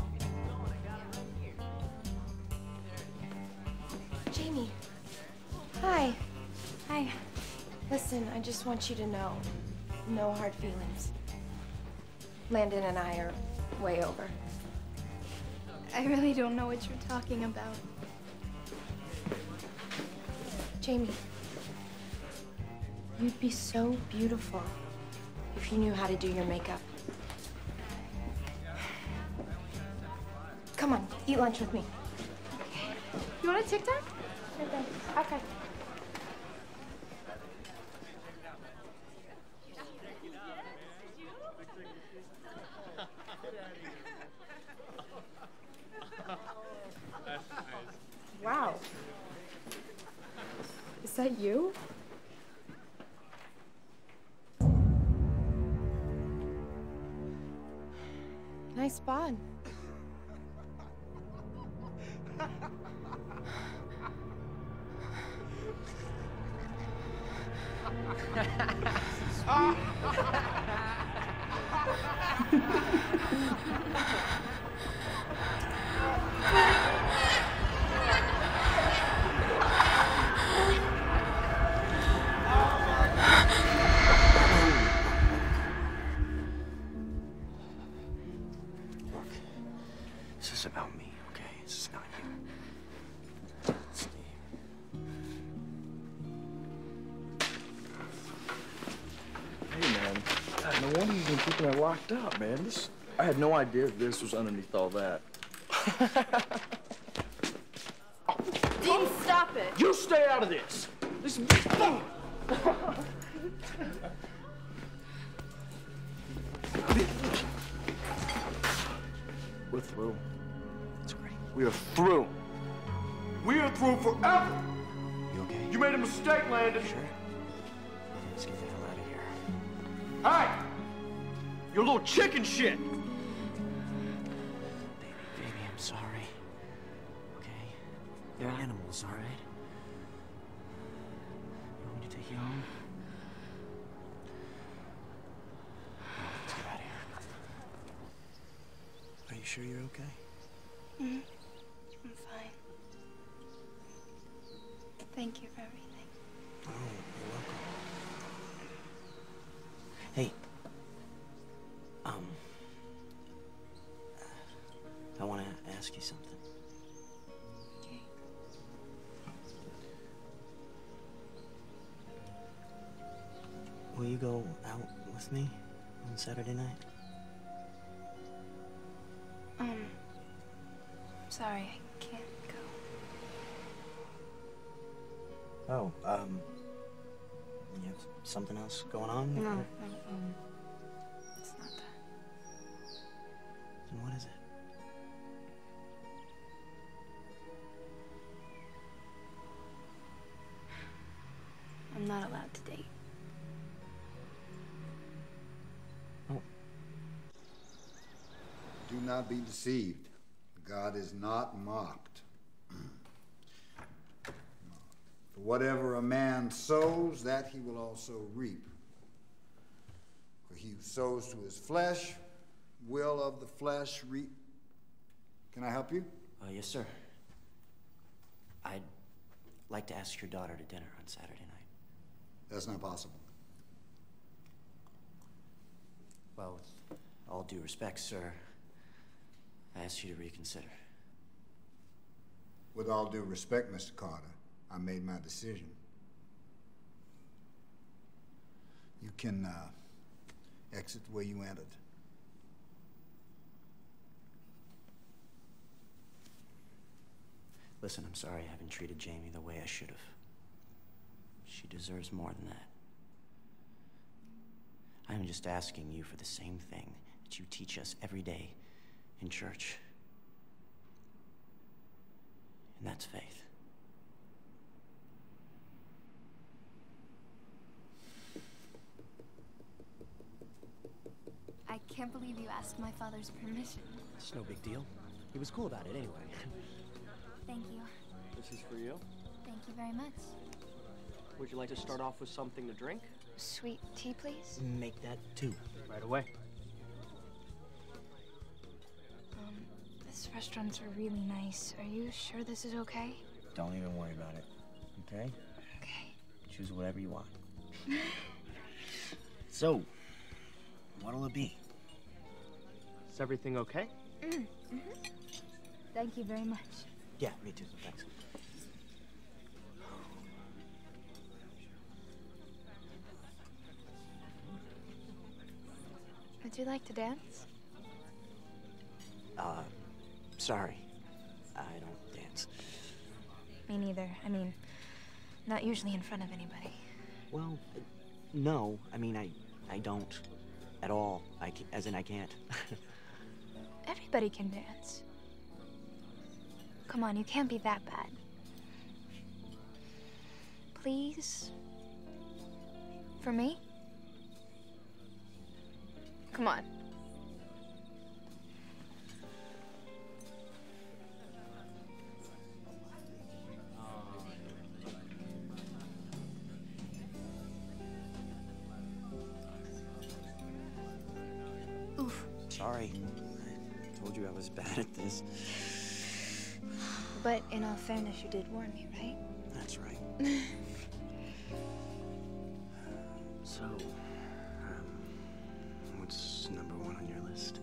K: Jamie. Hi. Hi. Listen, I just want you to know, no hard feelings. Landon and I are way over.
M: I really don't know what you're talking about.
K: Jamie, you'd be so beautiful if you knew how to do your makeup. Come on, eat lunch with me.
M: Okay. You want a TikTok?
K: Okay. Wow. Is that you? Nice bod.
E: This is about me, okay? This is not you. It's me.
A: Hey, man. God, no wonder you've been keeping it locked up, man. This, I had no idea this was underneath all that.
K: Dean, stop it!
A: You stay out of this! This is fun! We're through.
E: That's great.
A: We are through. We are through forever!
E: You okay?
A: You made a mistake, Landon.
E: Sure. Let's get the hell out of here.
A: Hey! You little chicken shit!
G: sorry. Okay? They're animals, all right? You want me to take you home? Oh, let's get out of here. Are you sure you're okay?
M: Mm-hmm. I'm fine. Thank you for everything.
G: Oh, you're welcome. Hey. Um. I want to ask you something.
M: Okay.
G: Will you go out with me on Saturday night?
M: Um, sorry, I can't go.
G: Oh, um, you have something else going on?
M: No, no,
G: or-
M: no. It's not that.
G: Then what is it?
M: I'm not allowed to date.
I: Do not be deceived. God is not mocked. For whatever a man sows, that he will also reap. For he who sows to his flesh will of the flesh reap. Can I help you?
G: Uh, yes, sir. I'd like to ask your daughter to dinner on Saturday night.
I: That's not possible.
G: Well, with all due respect, sir, I ask you to reconsider.
I: With all due respect, Mister Carter, I made my decision. You can uh, exit the way you entered.
G: Listen, I'm sorry I haven't treated Jamie the way I should have. She deserves more than that. I'm just asking you for the same thing that you teach us every day in church. And that's faith.
M: I can't believe you asked my father's permission.
G: It's no big deal. He was cool about it anyway.
M: Thank you.
A: This is for you.
M: Thank you very much.
A: Would you like to start off with something to drink?
M: Sweet tea, please?
G: Make that two.
A: Right away.
M: Um, this restaurants are really nice. Are you sure this is okay?
G: Don't even worry about it, okay?
M: Okay.
G: Choose whatever you want. So, what'll it be?
A: Is everything okay?
M: Mm, mm-hmm. Thank you very much.
G: Yeah, me too, thanks.
M: Would you like to dance?
G: Uh, sorry. I don't dance.
M: Me neither. I mean, not usually in front of anybody.
G: Well, uh, no. I mean, I, I don't at all. I ca- as in, I can't.
M: Everybody can dance. Come on, you can't be that bad. Please? For me? Come on. Oof.
G: Sorry. I told you I was bad at this.
M: But in all fairness, you did warn me, right?
G: That's right. So, um, what's number one on your list?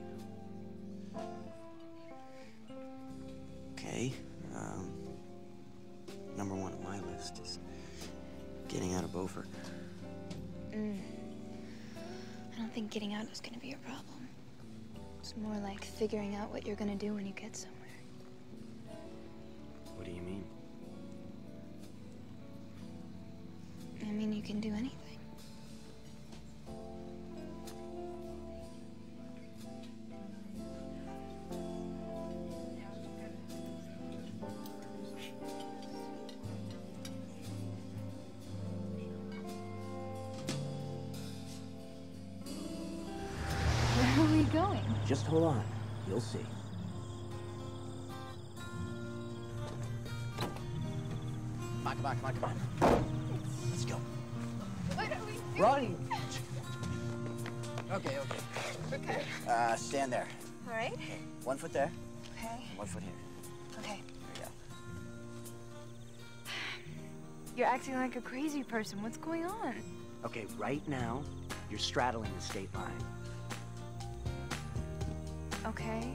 G: Okay, um, number one on my list is getting out of Beaufort.
M: Mm. I don't think getting out is gonna be a problem. It's more like figuring out what you're gonna do when you get somewhere.
G: What do you mean?
M: I mean, you can do anything. Where are we going?
G: Just hold on. You'll see.
E: come on, come on, come on. Let's go.
C: What are we doing?
E: Run!
R: Okay, okay.
C: Okay.
E: Uh, stand there.
C: All right.
E: One foot there,
C: Okay.
E: one foot here.
C: Okay.
E: There you go.
C: You're acting like a crazy person. What's going on?
E: Okay, right now, you're straddling the state line.
C: Okay.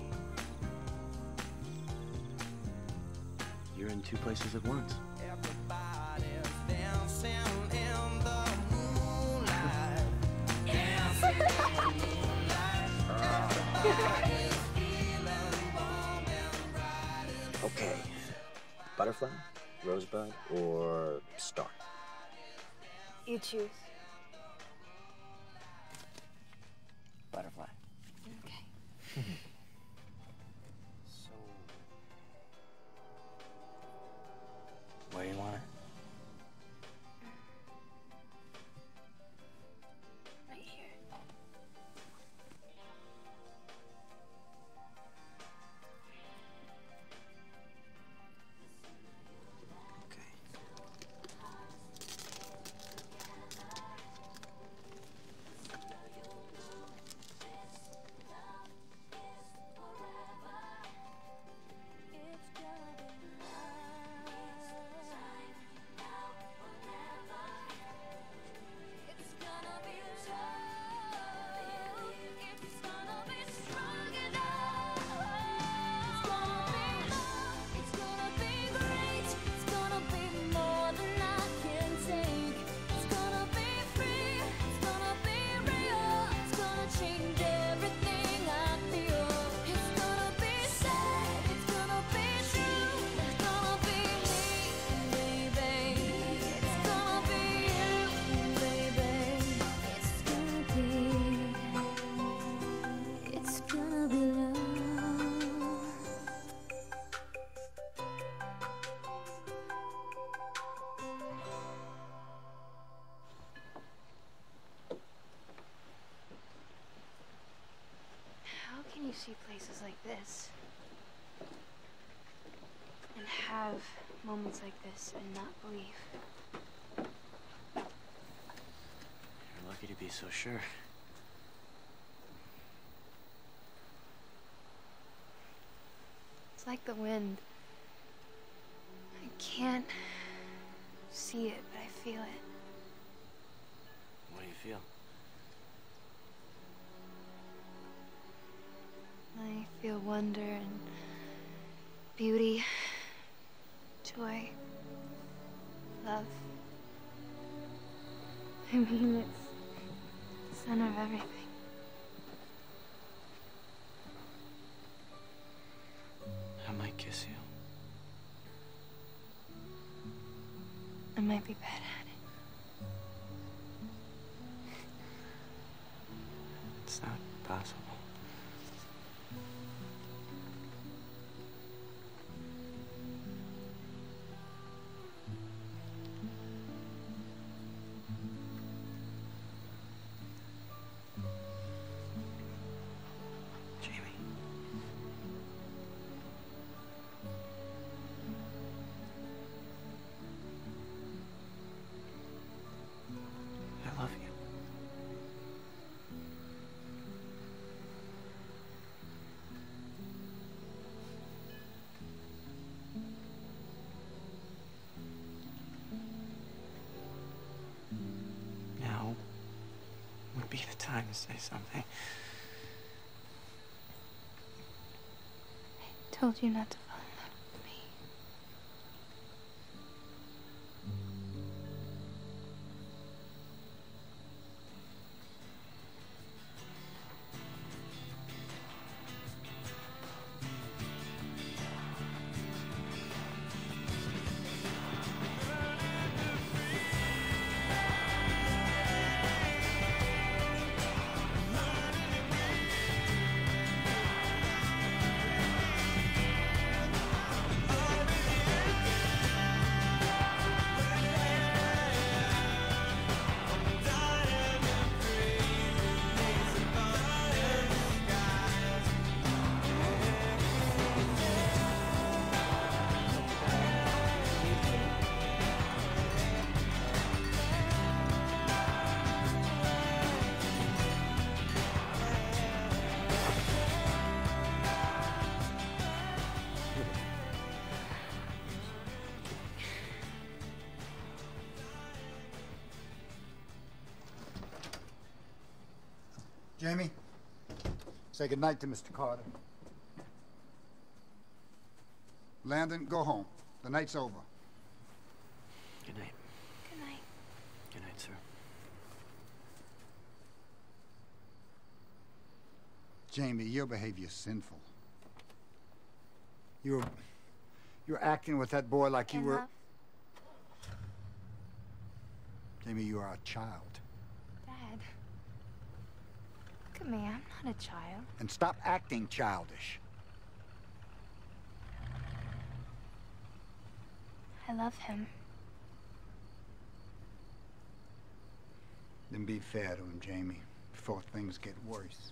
G: You're in two places at once.
E: Okay. Butterfly, rosebud, or star?
C: You choose.
E: Butterfly.
C: Okay.
E: So, where do you want it?
C: Right here. How can you see places like this and have moments like this and not believe?
G: You're lucky to be so sure.
C: It's like the wind. I can't see it, but I feel it.
G: What do you feel?
C: I feel wonder and beauty, joy, love. I mean, it's the center of everything.
G: I might kiss you.
C: I might be bad at it.
G: It's not possible. I love you. Now would be the time to say something.
C: I told you not to fall in love with me.
I: Jamie, say goodnight to Mister Carter. Landon, go home. The night's over.
E: Good night.
M: Good night.
E: Good night, sir.
I: Jamie, your behavior's sinful. You were... You were acting with that boy like you
M: In
I: were...
M: love?
I: Jamie, you are a child.
M: Dad. Look at me, I'm not a child.
I: And stop acting childish.
M: I love him.
I: Then be fair to him, Jamie, before things get worse.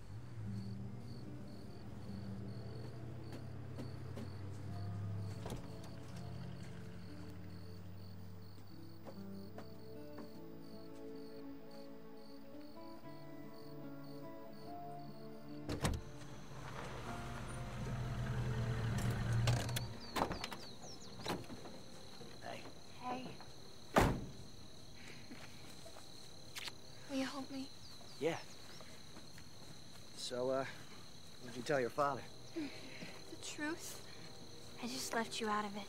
M: Hey. Will you hold me?
E: Yeah. So, uh, what did you tell your father?
M: The truth? I just left you out of it.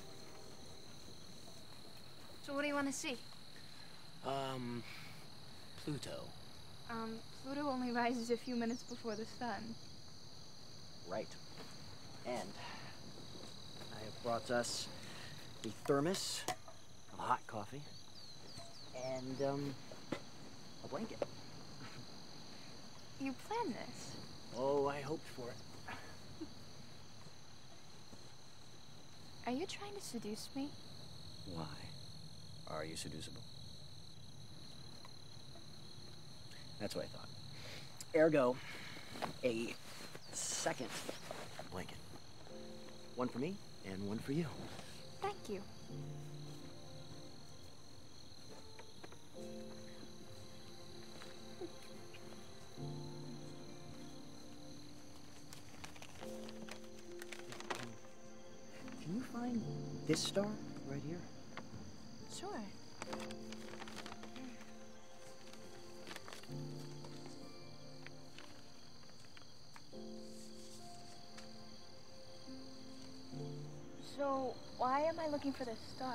M: So what do you want to see?
E: Um, Pluto.
M: Um, Pluto only rises a few minutes before the sun.
E: Right. And I have brought us a thermos of hot coffee and, um, a blanket.
M: You planned this?
E: Oh, I hoped for it.
M: Are you trying to seduce me?
E: Why? Are you seducible? That's what I thought. Ergo, a second blanket. One for me and one for you.
M: Thank you.
E: Can you find this star right here?
M: Sure. So, why am I looking for this star?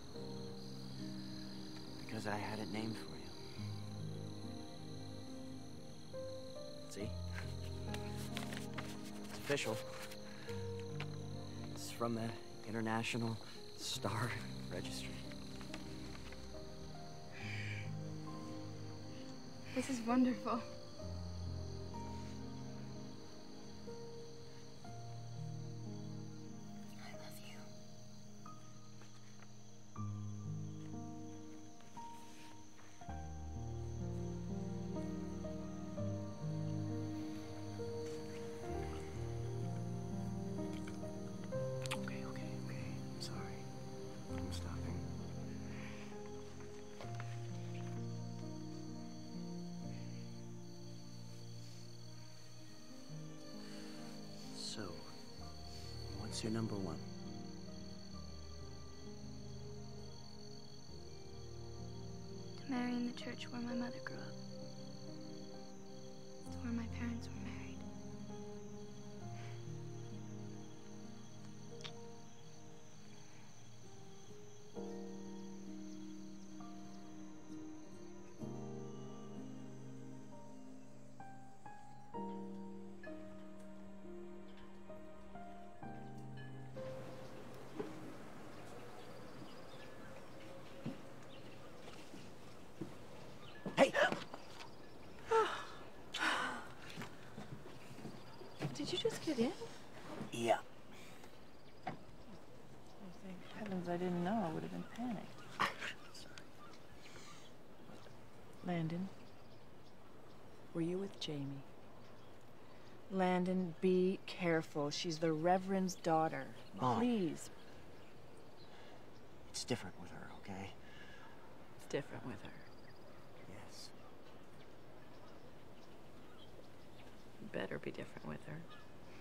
E: Because I had it named for you. See? It's official. It's from the International Star Registry.
M: This is wonderful. I love you.
E: Okay, okay, okay. I'm sorry. I'm stopping. So, what's your number one?
M: To marry in the church where my mother grew up. It's where my parents were married.
E: Hey!
H: Did you just get in?
E: Yeah.
H: Oh, thank heavens I didn't know. I would have been panicked. Landon, were you with Jamie? Landon, be careful. She's the Reverend's daughter.
E: Mom.
H: Please.
E: It's different with her, okay?
H: It's different with her.
E: Yes.
H: Better be different with her.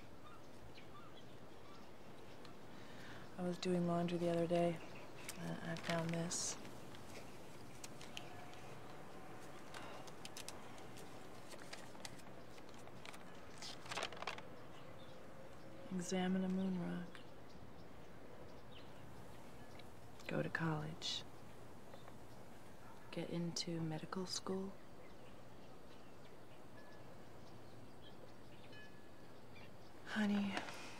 H: I was doing laundry the other day. Uh, I found this. examine a moon rock. Go to college. Get into medical school. Honey,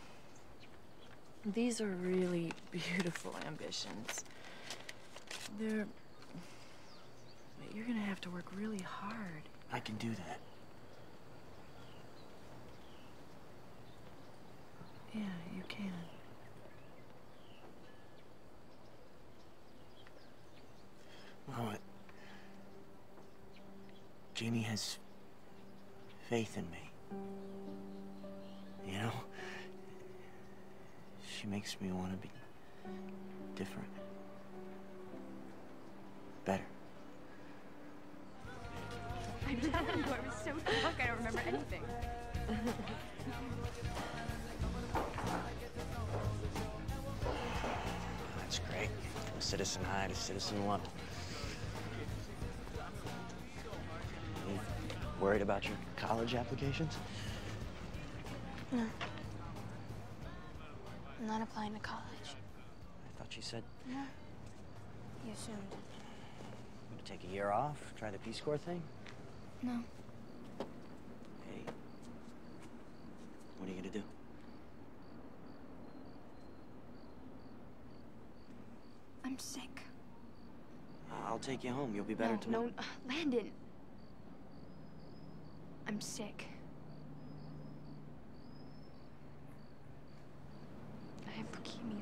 H: these are really beautiful ambitions. They're... but you're gonna have to work really hard.
G: I can do that.
H: Yeah, you can.
G: Well, it... Jamie has faith in me. You know? She makes me want to be different. Better.
C: I'm telling you, I was so drunk I don't remember anything.
G: That's great. From Citizen High to Citizen London. You worried about your college applications?
M: No. I'm not applying to college.
G: I thought you said
M: No. You assumed.
G: you would take a year off, try the Peace Corps thing?
M: No.
G: Hey, what are you gonna do?
M: I'm sick.
G: I'll take you home. You'll be better
M: no,
G: tomorrow.
M: No, uh, Landon. I'm sick. I have leukemia.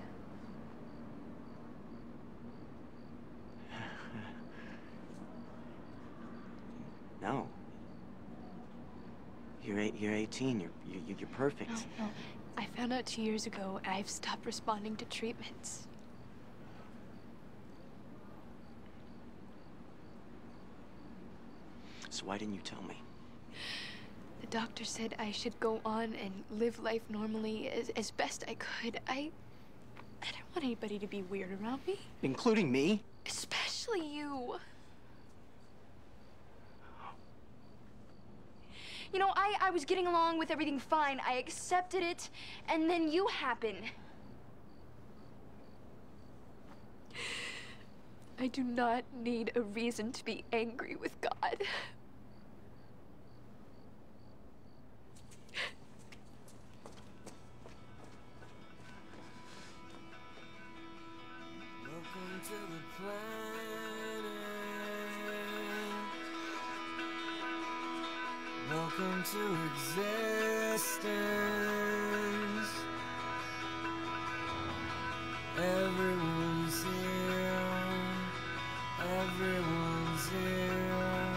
G: No. You're eight, you're eighteen. You're you, you're perfect.
M: No, no. I found out two years ago, and I've stopped responding to treatments.
G: So why didn't you tell me?
M: The doctor said I should go on and live life normally as, as best I could. I... I don't want anybody to be weird around me.
G: Including me?
M: Especially you. You know, I, I was getting along with everything fine. I accepted it, and then you happen. I do not need a reason to be angry with God.
F: Welcome to the planet. Welcome to existence. Everyone's here. Everyone's here.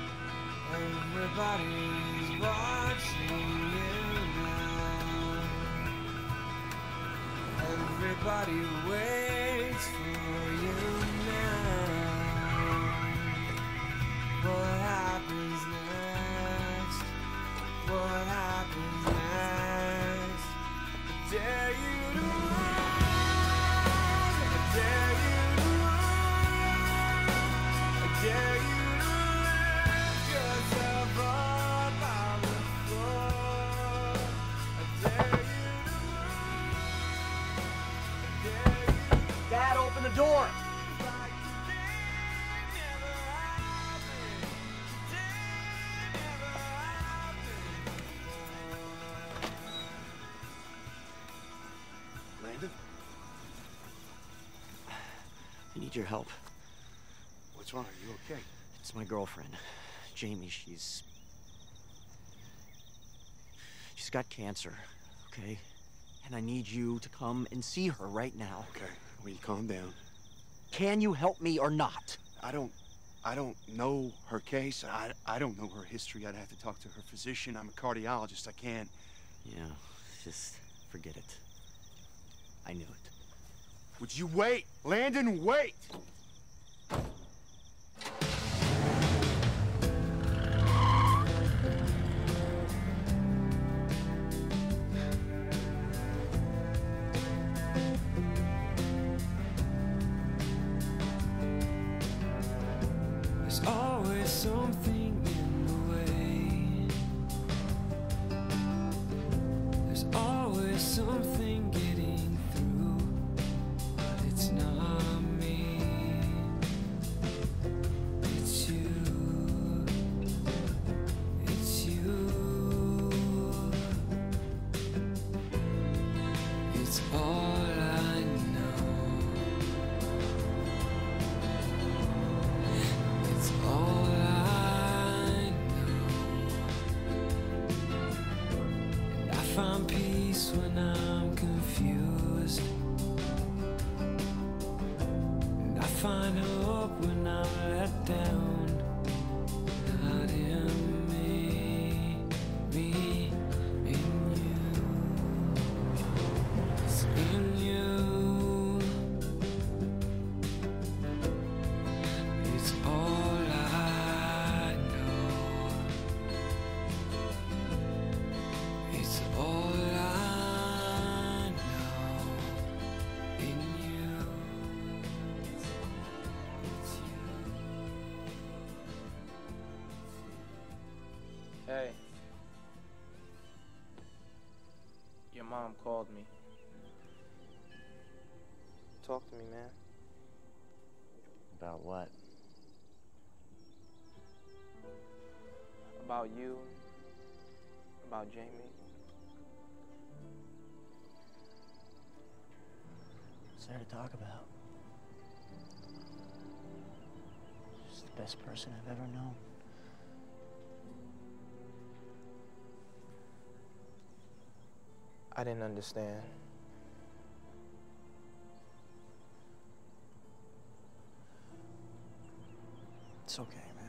F: Everybody's watching you now. Everybody waits for you now. What happens next? What happens next? I dare you to run. I dare you to run. I dare you to lift yourself up out of the floor. I dare you.
B: Dad, open the door.
G: Landon? I need your help.
Q: What's wrong? Are you okay?
G: It's my girlfriend, Jamie. She's... She's got cancer, okay? And I need you to come and see her right now.
Q: Okay, will you calm down?
G: Can you help me or not?
Q: I don't... I don't know her case. I, I don't know her history. I'd have to talk to her physician. I'm a cardiologist. I can't...
G: Yeah, just forget it. I knew it.
Q: Would you wait? Landon, wait!
F: There's always something in the way. There's always something find peace when I'm confused. And I find hope when I'm let down. Not in me, me in you. It's in you. It's all I know. It's all I know in you. It's
B: Hey. Your mom called me. Talk to me, man.
E: About what?
B: About you. About Jamie.
E: What's there to talk about? She's the best person I've ever known.
B: I didn't understand.
E: It's okay, man.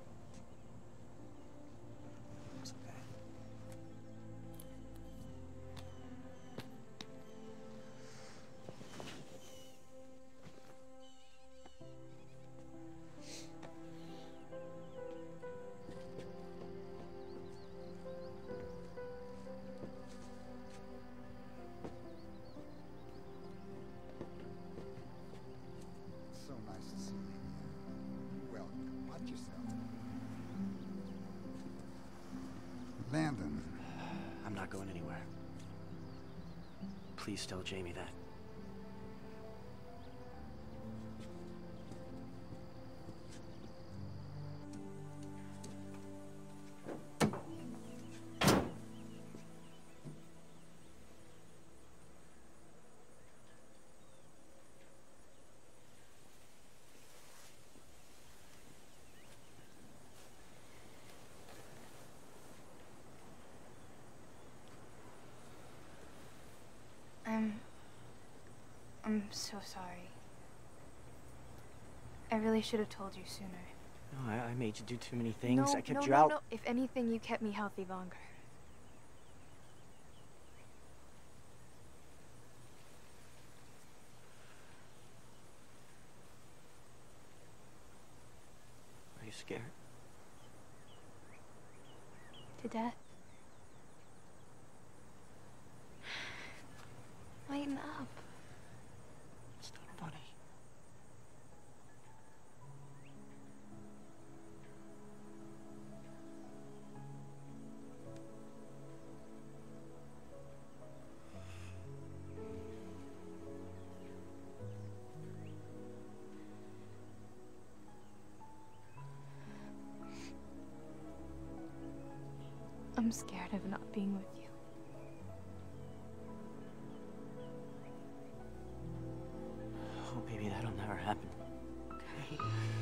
E: It's okay.
I: So nice to see you. Welcome. Watch yourself. Landon.
E: I'm not going anywhere. Please tell Jamie that.
M: I'm... I'm so sorry. I really should have told you sooner.
E: No, I, I made you do too many things.
M: No,
E: I kept
M: no,
E: you
M: no,
E: out.
M: no. If anything, you kept me healthy longer.
E: Are you scared?
M: To death. Lighten up.
E: It's not funny.
M: I'm scared of not being with you.
E: Oh, baby, that'll never happen. Okay?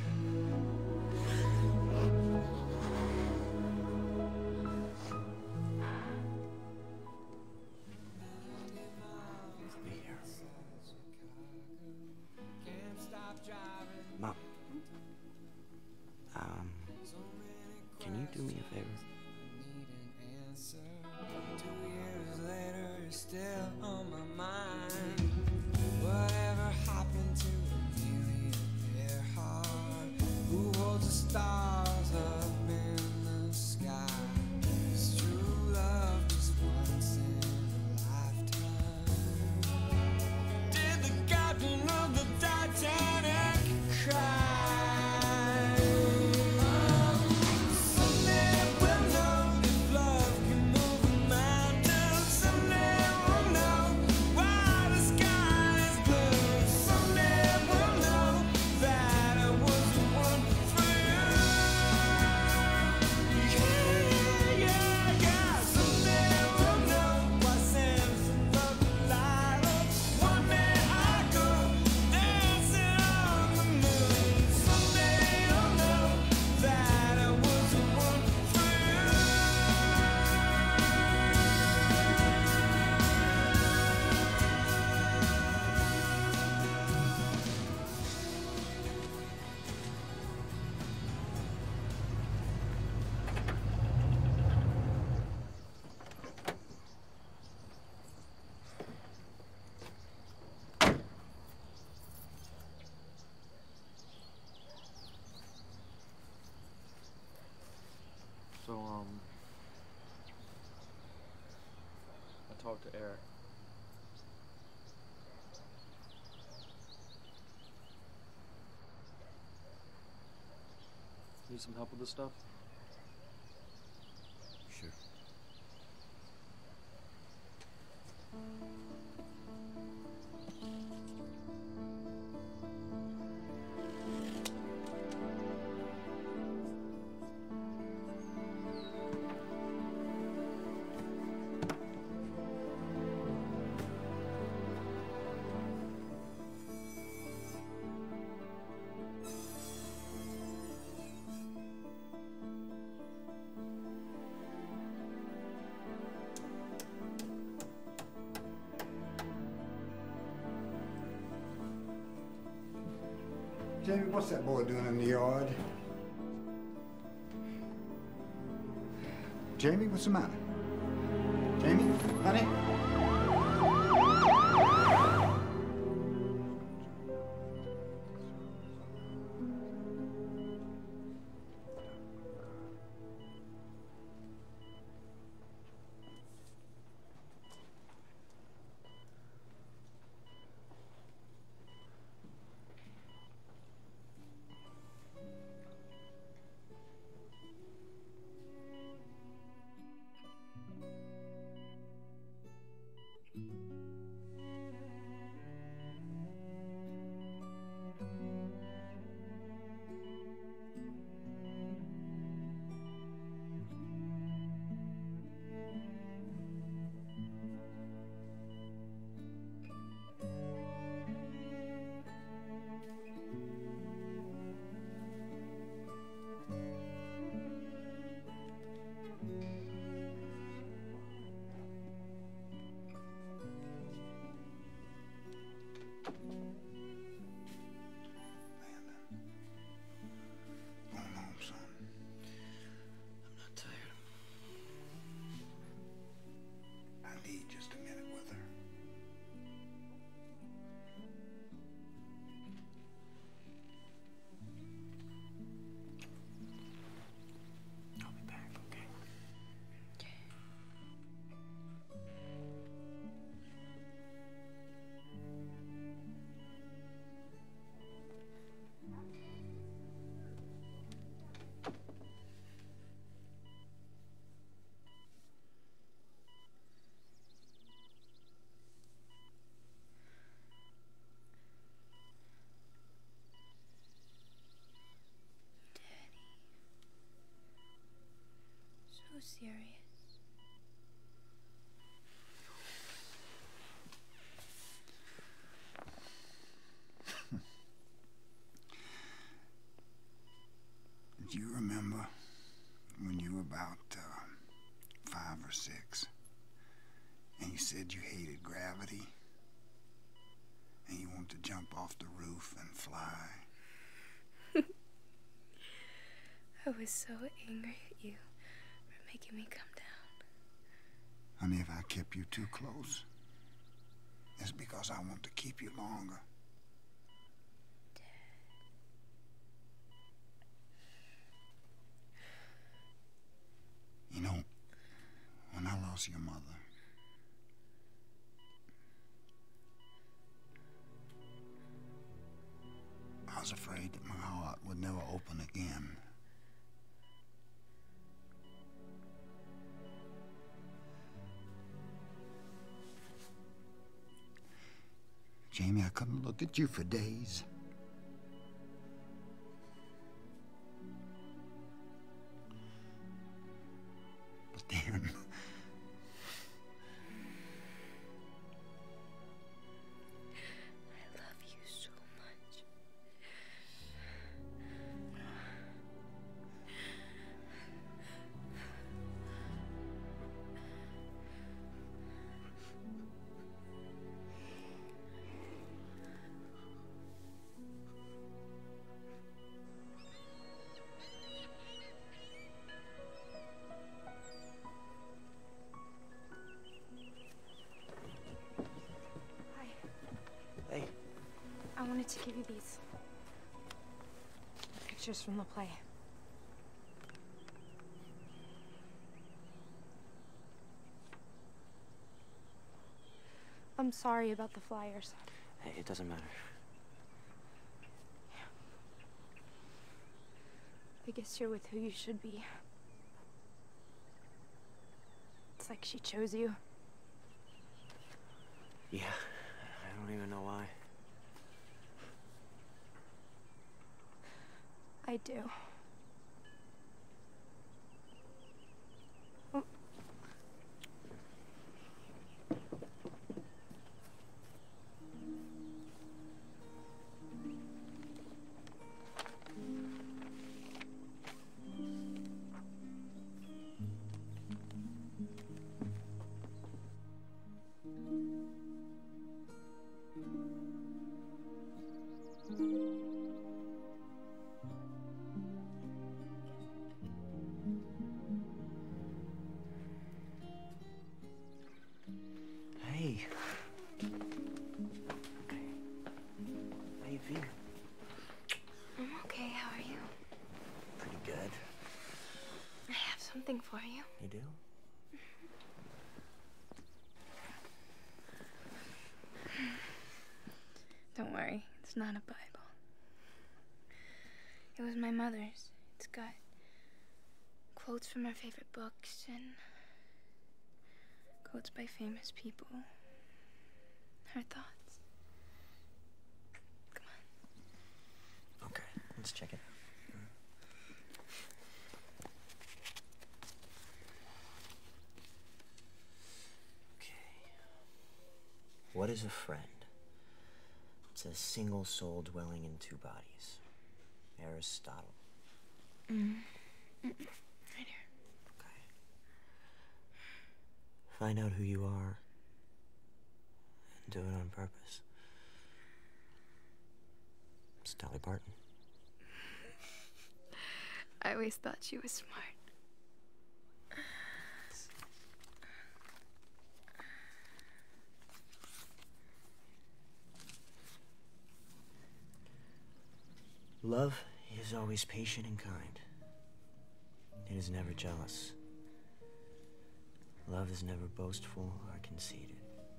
E: I'll be here. Mom. Um, can you do me a favor?
F: Two years later, you're still on my mind. Whatever happened to Amelia Earhart? Who holds the stars up in the sky? Is true love just once in a lifetime? Did the captain of the Titanic cry? Someday we'll know if love can move a mountain. Someday we'll know
A: So, um, I talked to Eric. Need some help with this stuff?
G: Sure.
I: Jamie, what's that boy doing in the yard? Jamie, what's the matter? Jamie, honey?
J: Serious.
I: Do you remember when you were about uh, five or six and you said you hated gravity and you wanted to jump off the roof and fly?
J: I was so angry at you for making me come down.
I: Honey, if I kept you too close, it's because I want to keep you longer. You know, when I lost your mother, I was afraid that my heart would never open again. Jamie, I couldn't look at you for days. But then,
J: I love you so much.
K: Hi.
G: Hey.
K: I wanted to give you these pictures from the play.
C: I'm sorry about the flyers.
E: Hey, it doesn't matter.
C: I guess you're with who you should be. It's like she chose you.
E: Yeah, I don't even know why.
C: I do.
E: Hey. Okay. How you feeling?
C: I'm okay, how are you?
E: Pretty good.
C: I have something for you.
E: You do?
C: Don't worry, it's not a Bible. It was my mother's. It's got quotes from her favorite books and quotes by famous people. Her thoughts. Come on.
E: Okay, let's check it out. What is a friend? It's a single soul dwelling in two bodies. Aristotle.
C: Mm. Mm-mm. Right here.
E: Okay. Find out who you are and do it on purpose. It's Dolly Parton.
C: I always thought she was smart.
E: Love is always patient and kind. It is never jealous. Love is never boastful or conceited.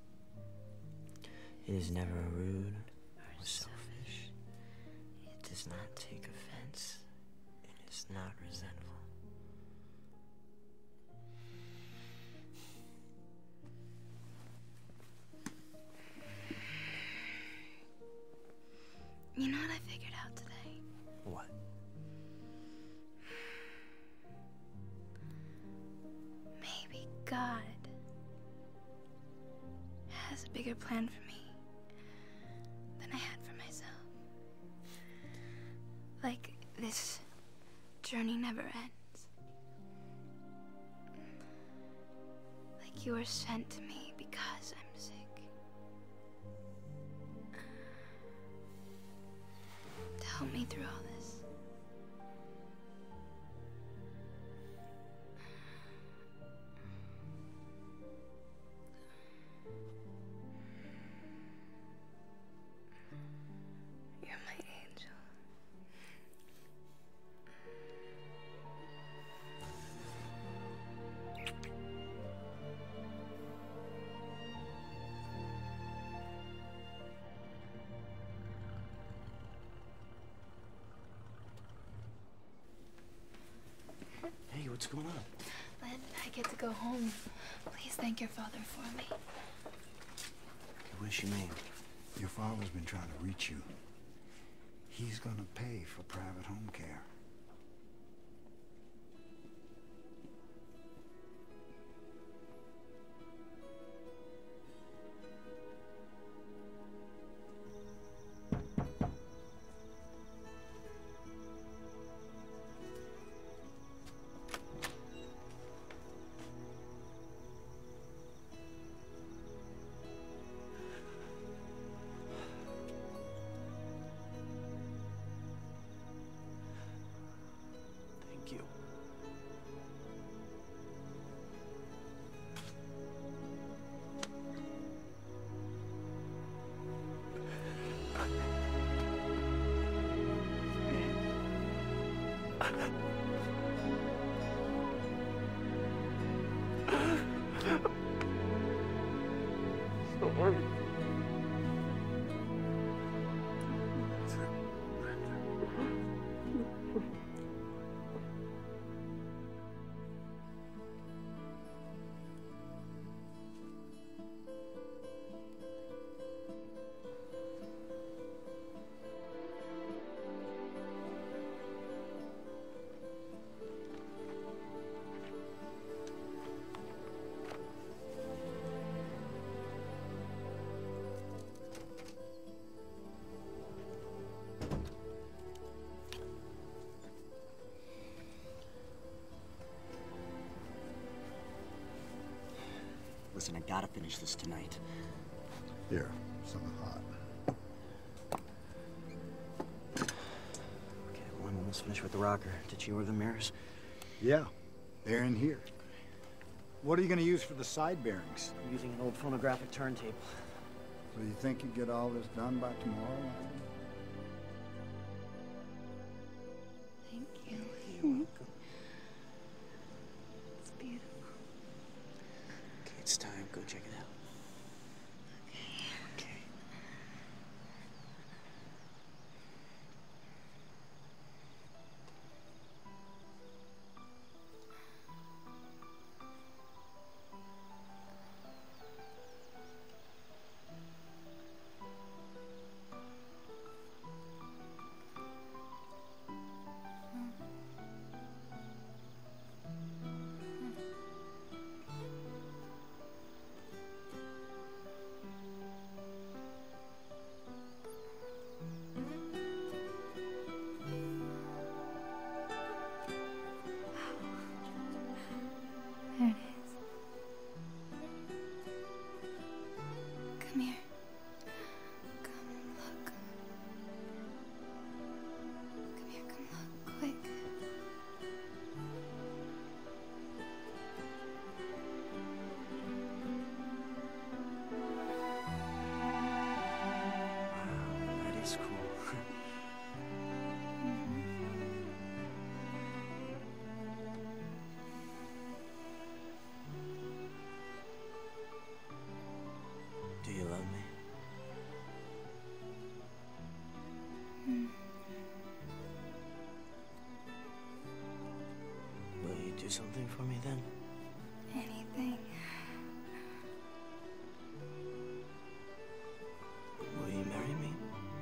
E: It is never rude or selfish. It does not take offense. It is not resentful.
C: You know what I figured out today?
E: What?
C: Maybe God has a bigger plan for me than I had for myself. Like this journey never ends. Like you were sent to me because I'm sick. To help me through all this. You're my angel.
E: Hey, what's going on?
C: Len, I get to go home. Please thank your father for me.
E: What does she mean?
I: Your father's been trying to reach you. He's gonna pay for private home care.
E: Thank you.
F: Sorry.
G: Listen, I gotta finish this tonight.
I: Here, something hot.
G: Okay, well, I'm almost finished with the rocker. Did you order the mirrors?
I: Yeah, they're in here. What are you going to use for the side bearings?
G: I'm using an old phonographic turntable.
I: So you think you get all this done by tomorrow?
J: Thank you.
G: You're welcome.
J: It's beautiful.
G: Okay, it's time. Go check it out. Okay.
J: There it is. Come here. Come look. Come here, come look, quick.
G: That is cool. Do you love me?
J: Mm.
G: Will you do something for me then?
J: Anything.
G: Will you marry me?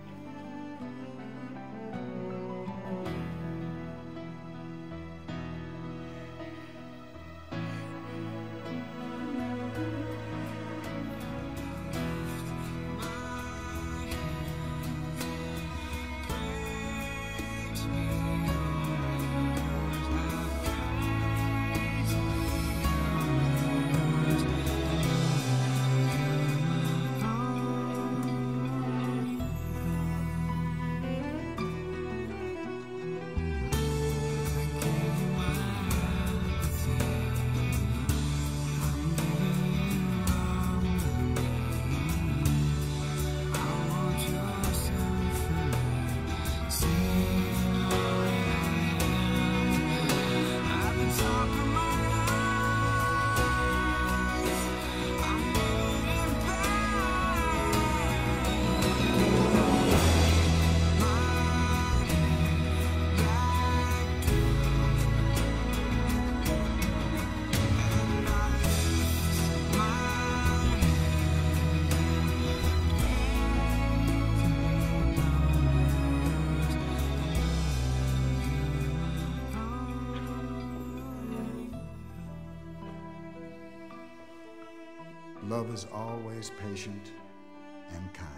I: Love is always patient and kind.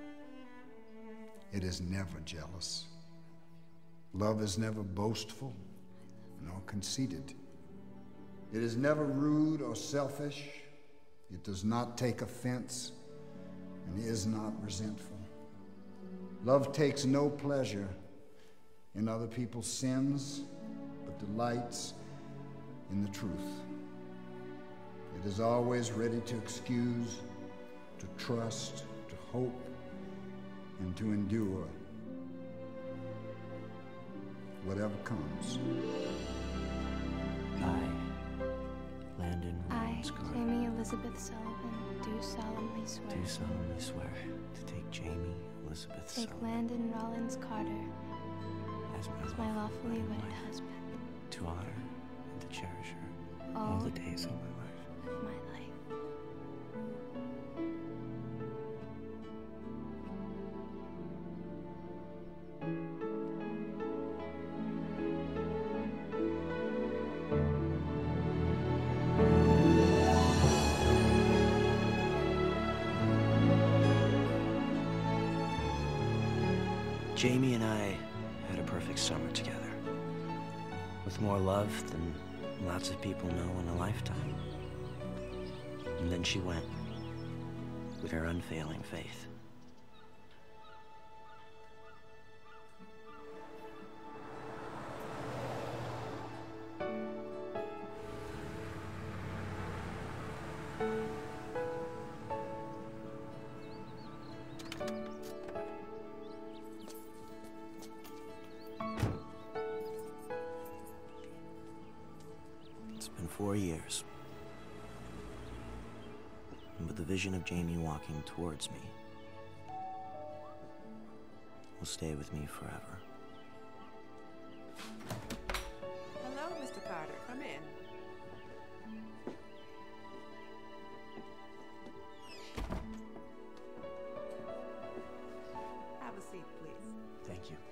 I: It is never jealous. Love is never boastful nor conceited. It is never rude or selfish. It does not take offense and is not resentful. Love takes no pleasure in other people's sins, but delights in the truth. It is always ready to excuse, to trust, to hope, and to endure whatever comes.
G: I, Landon
J: I,
G: Williams Carter,
J: Jamie Elizabeth Sullivan, do solemnly swear.
G: do solemnly swear to take Jamie Elizabeth
J: Take
G: Sullivan
J: Landon Rollins Carter
G: as my,
J: as my lawfully wedded husband.
G: to honor and to cherish her
J: All
G: all the days of my life.
J: of my life.
G: Jamie and I had a perfect summer together, with more love than lots of people know in a lifetime. And then she went, with her unfailing faith. It's been four years. But the vision of Jamie walking towards me will stay with me forever.
S: Hello, Mister Carter. Come in. Have a seat, please.
G: Thank you.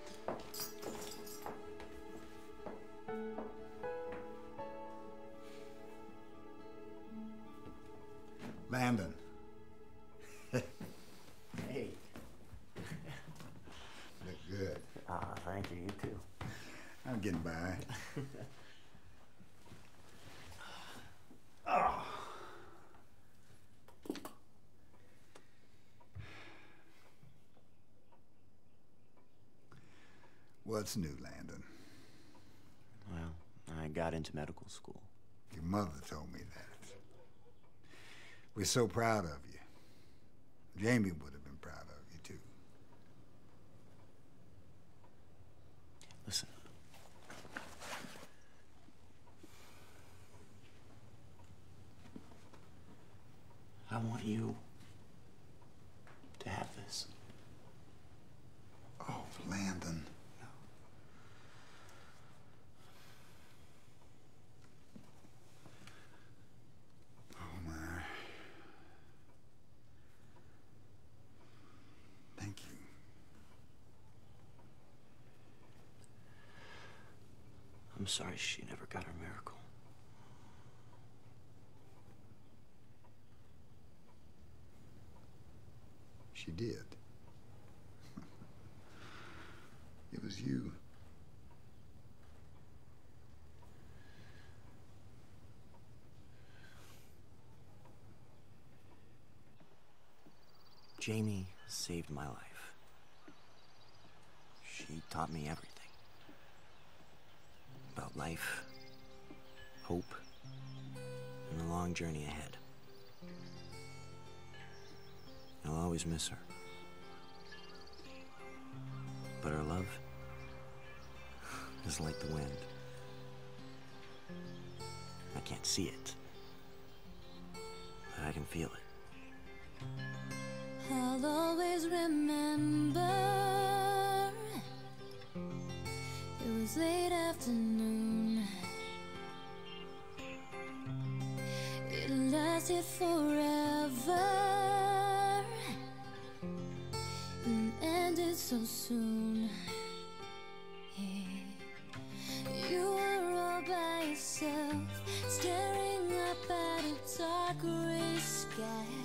I: Landon.
G: Hey.
I: Look good.
G: Ah, thank you. You too.
I: I'm getting by. Oh. What's new, Landon?
G: Well, I got into medical school.
I: Your mother told me that. We're so proud of you. Jamie would have been proud of you, too.
G: Listen. I want you to have this.
I: Oh, Landon. Oh, my. Thank you.
G: I'm sorry she never got her miracle.
I: She did. It was you.
G: Jamie saved my life. She taught me everything. About life, hope, and the long journey ahead. I'll always miss her. But her love is like the wind. I can't see it, but I can feel it.
J: I'll always remember it was late afternoon. It lasted forever and ended so soon. Yeah. You were all by yourself, staring up at a dark gray sky.